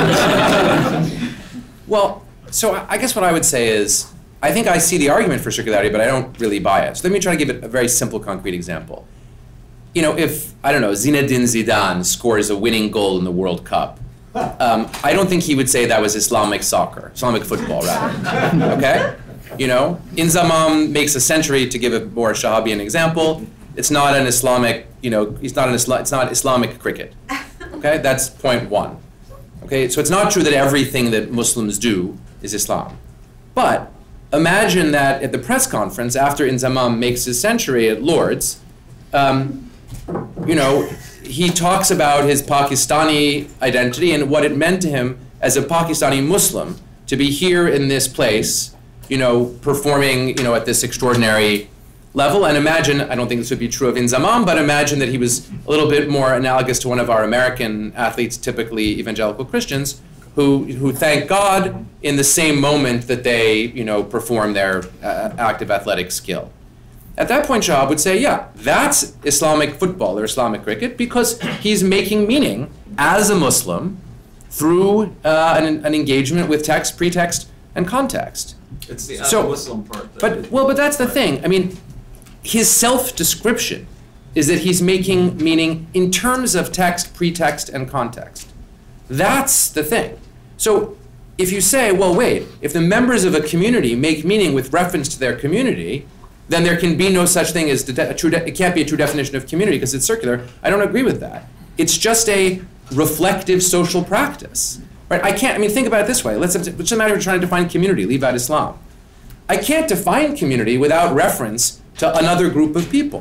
Well, so I guess what I would say is, I think I see the argument for circularity, but I don't really buy it. So let me try to give it a very simple, concrete example. You know, if, I don't know, Zinedine Zidane scores a winning goal in the World Cup, Um, I don't think he would say that was Islamic soccer, Islamic football, rather. Okay? You know, Inzamam makes a century, to give a more Shahabian example. It's not an Islamic, you know, it's not an Isla it's not Islamic cricket. Okay? That's point one. Okay? So it's not true that everything that Muslims do is Islam. But imagine that at the press conference after Inzamam makes his century at Lord's, um, you know, he talks about his Pakistani identity and what it meant to him as a Pakistani Muslim to be here in this place, you know, performing, you know, at this extraordinary level. And imagine, I don't think this would be true of Inzamam, but imagine that he was a little bit more analogous to one of our American athletes, typically evangelical Christians, who, who thank God in the same moment that they, you know, perform their uh, active athletic skill. At that point, Shahab would say, yeah, that's Islamic football or Islamic cricket because he's making meaning as a Muslim through uh, an, an engagement with text, pretext, and context. It's the so, Muslim part. That but, well, but that's the thing. I mean, his self-description is that he's making meaning in terms of text, pretext, and context. That's the thing. So if you say, well, wait, if the members of a community make meaning with reference to their community, then there can be no such thing as a true, it can't be a true definition of community because it's circular. I don't agree with that. It's just a reflective social practice, right? I can't, I mean, think about it this way. Let's, what's the matter with trying to define community, leave out Islam? I can't define community without reference to another group of people.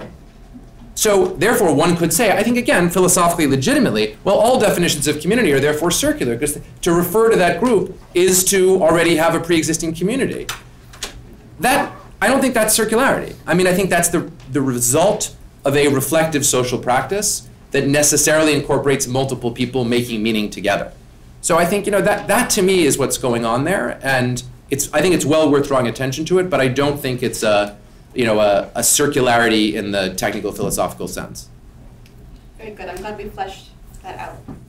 So therefore one could say, I think again, philosophically, legitimately, well, all definitions of community are therefore circular because to refer to that group is to already have a pre-existing community. That, I don't think that's circularity. I mean, I think that's the, the result of a reflective social practice that necessarily incorporates multiple people making meaning together. So I think, you know, that, that to me is what's going on there, and it's, I think it's well worth drawing attention to it, but I don't think it's a, you know, a, a circularity in the technical philosophical sense. Very good. I'm glad we fleshed that out.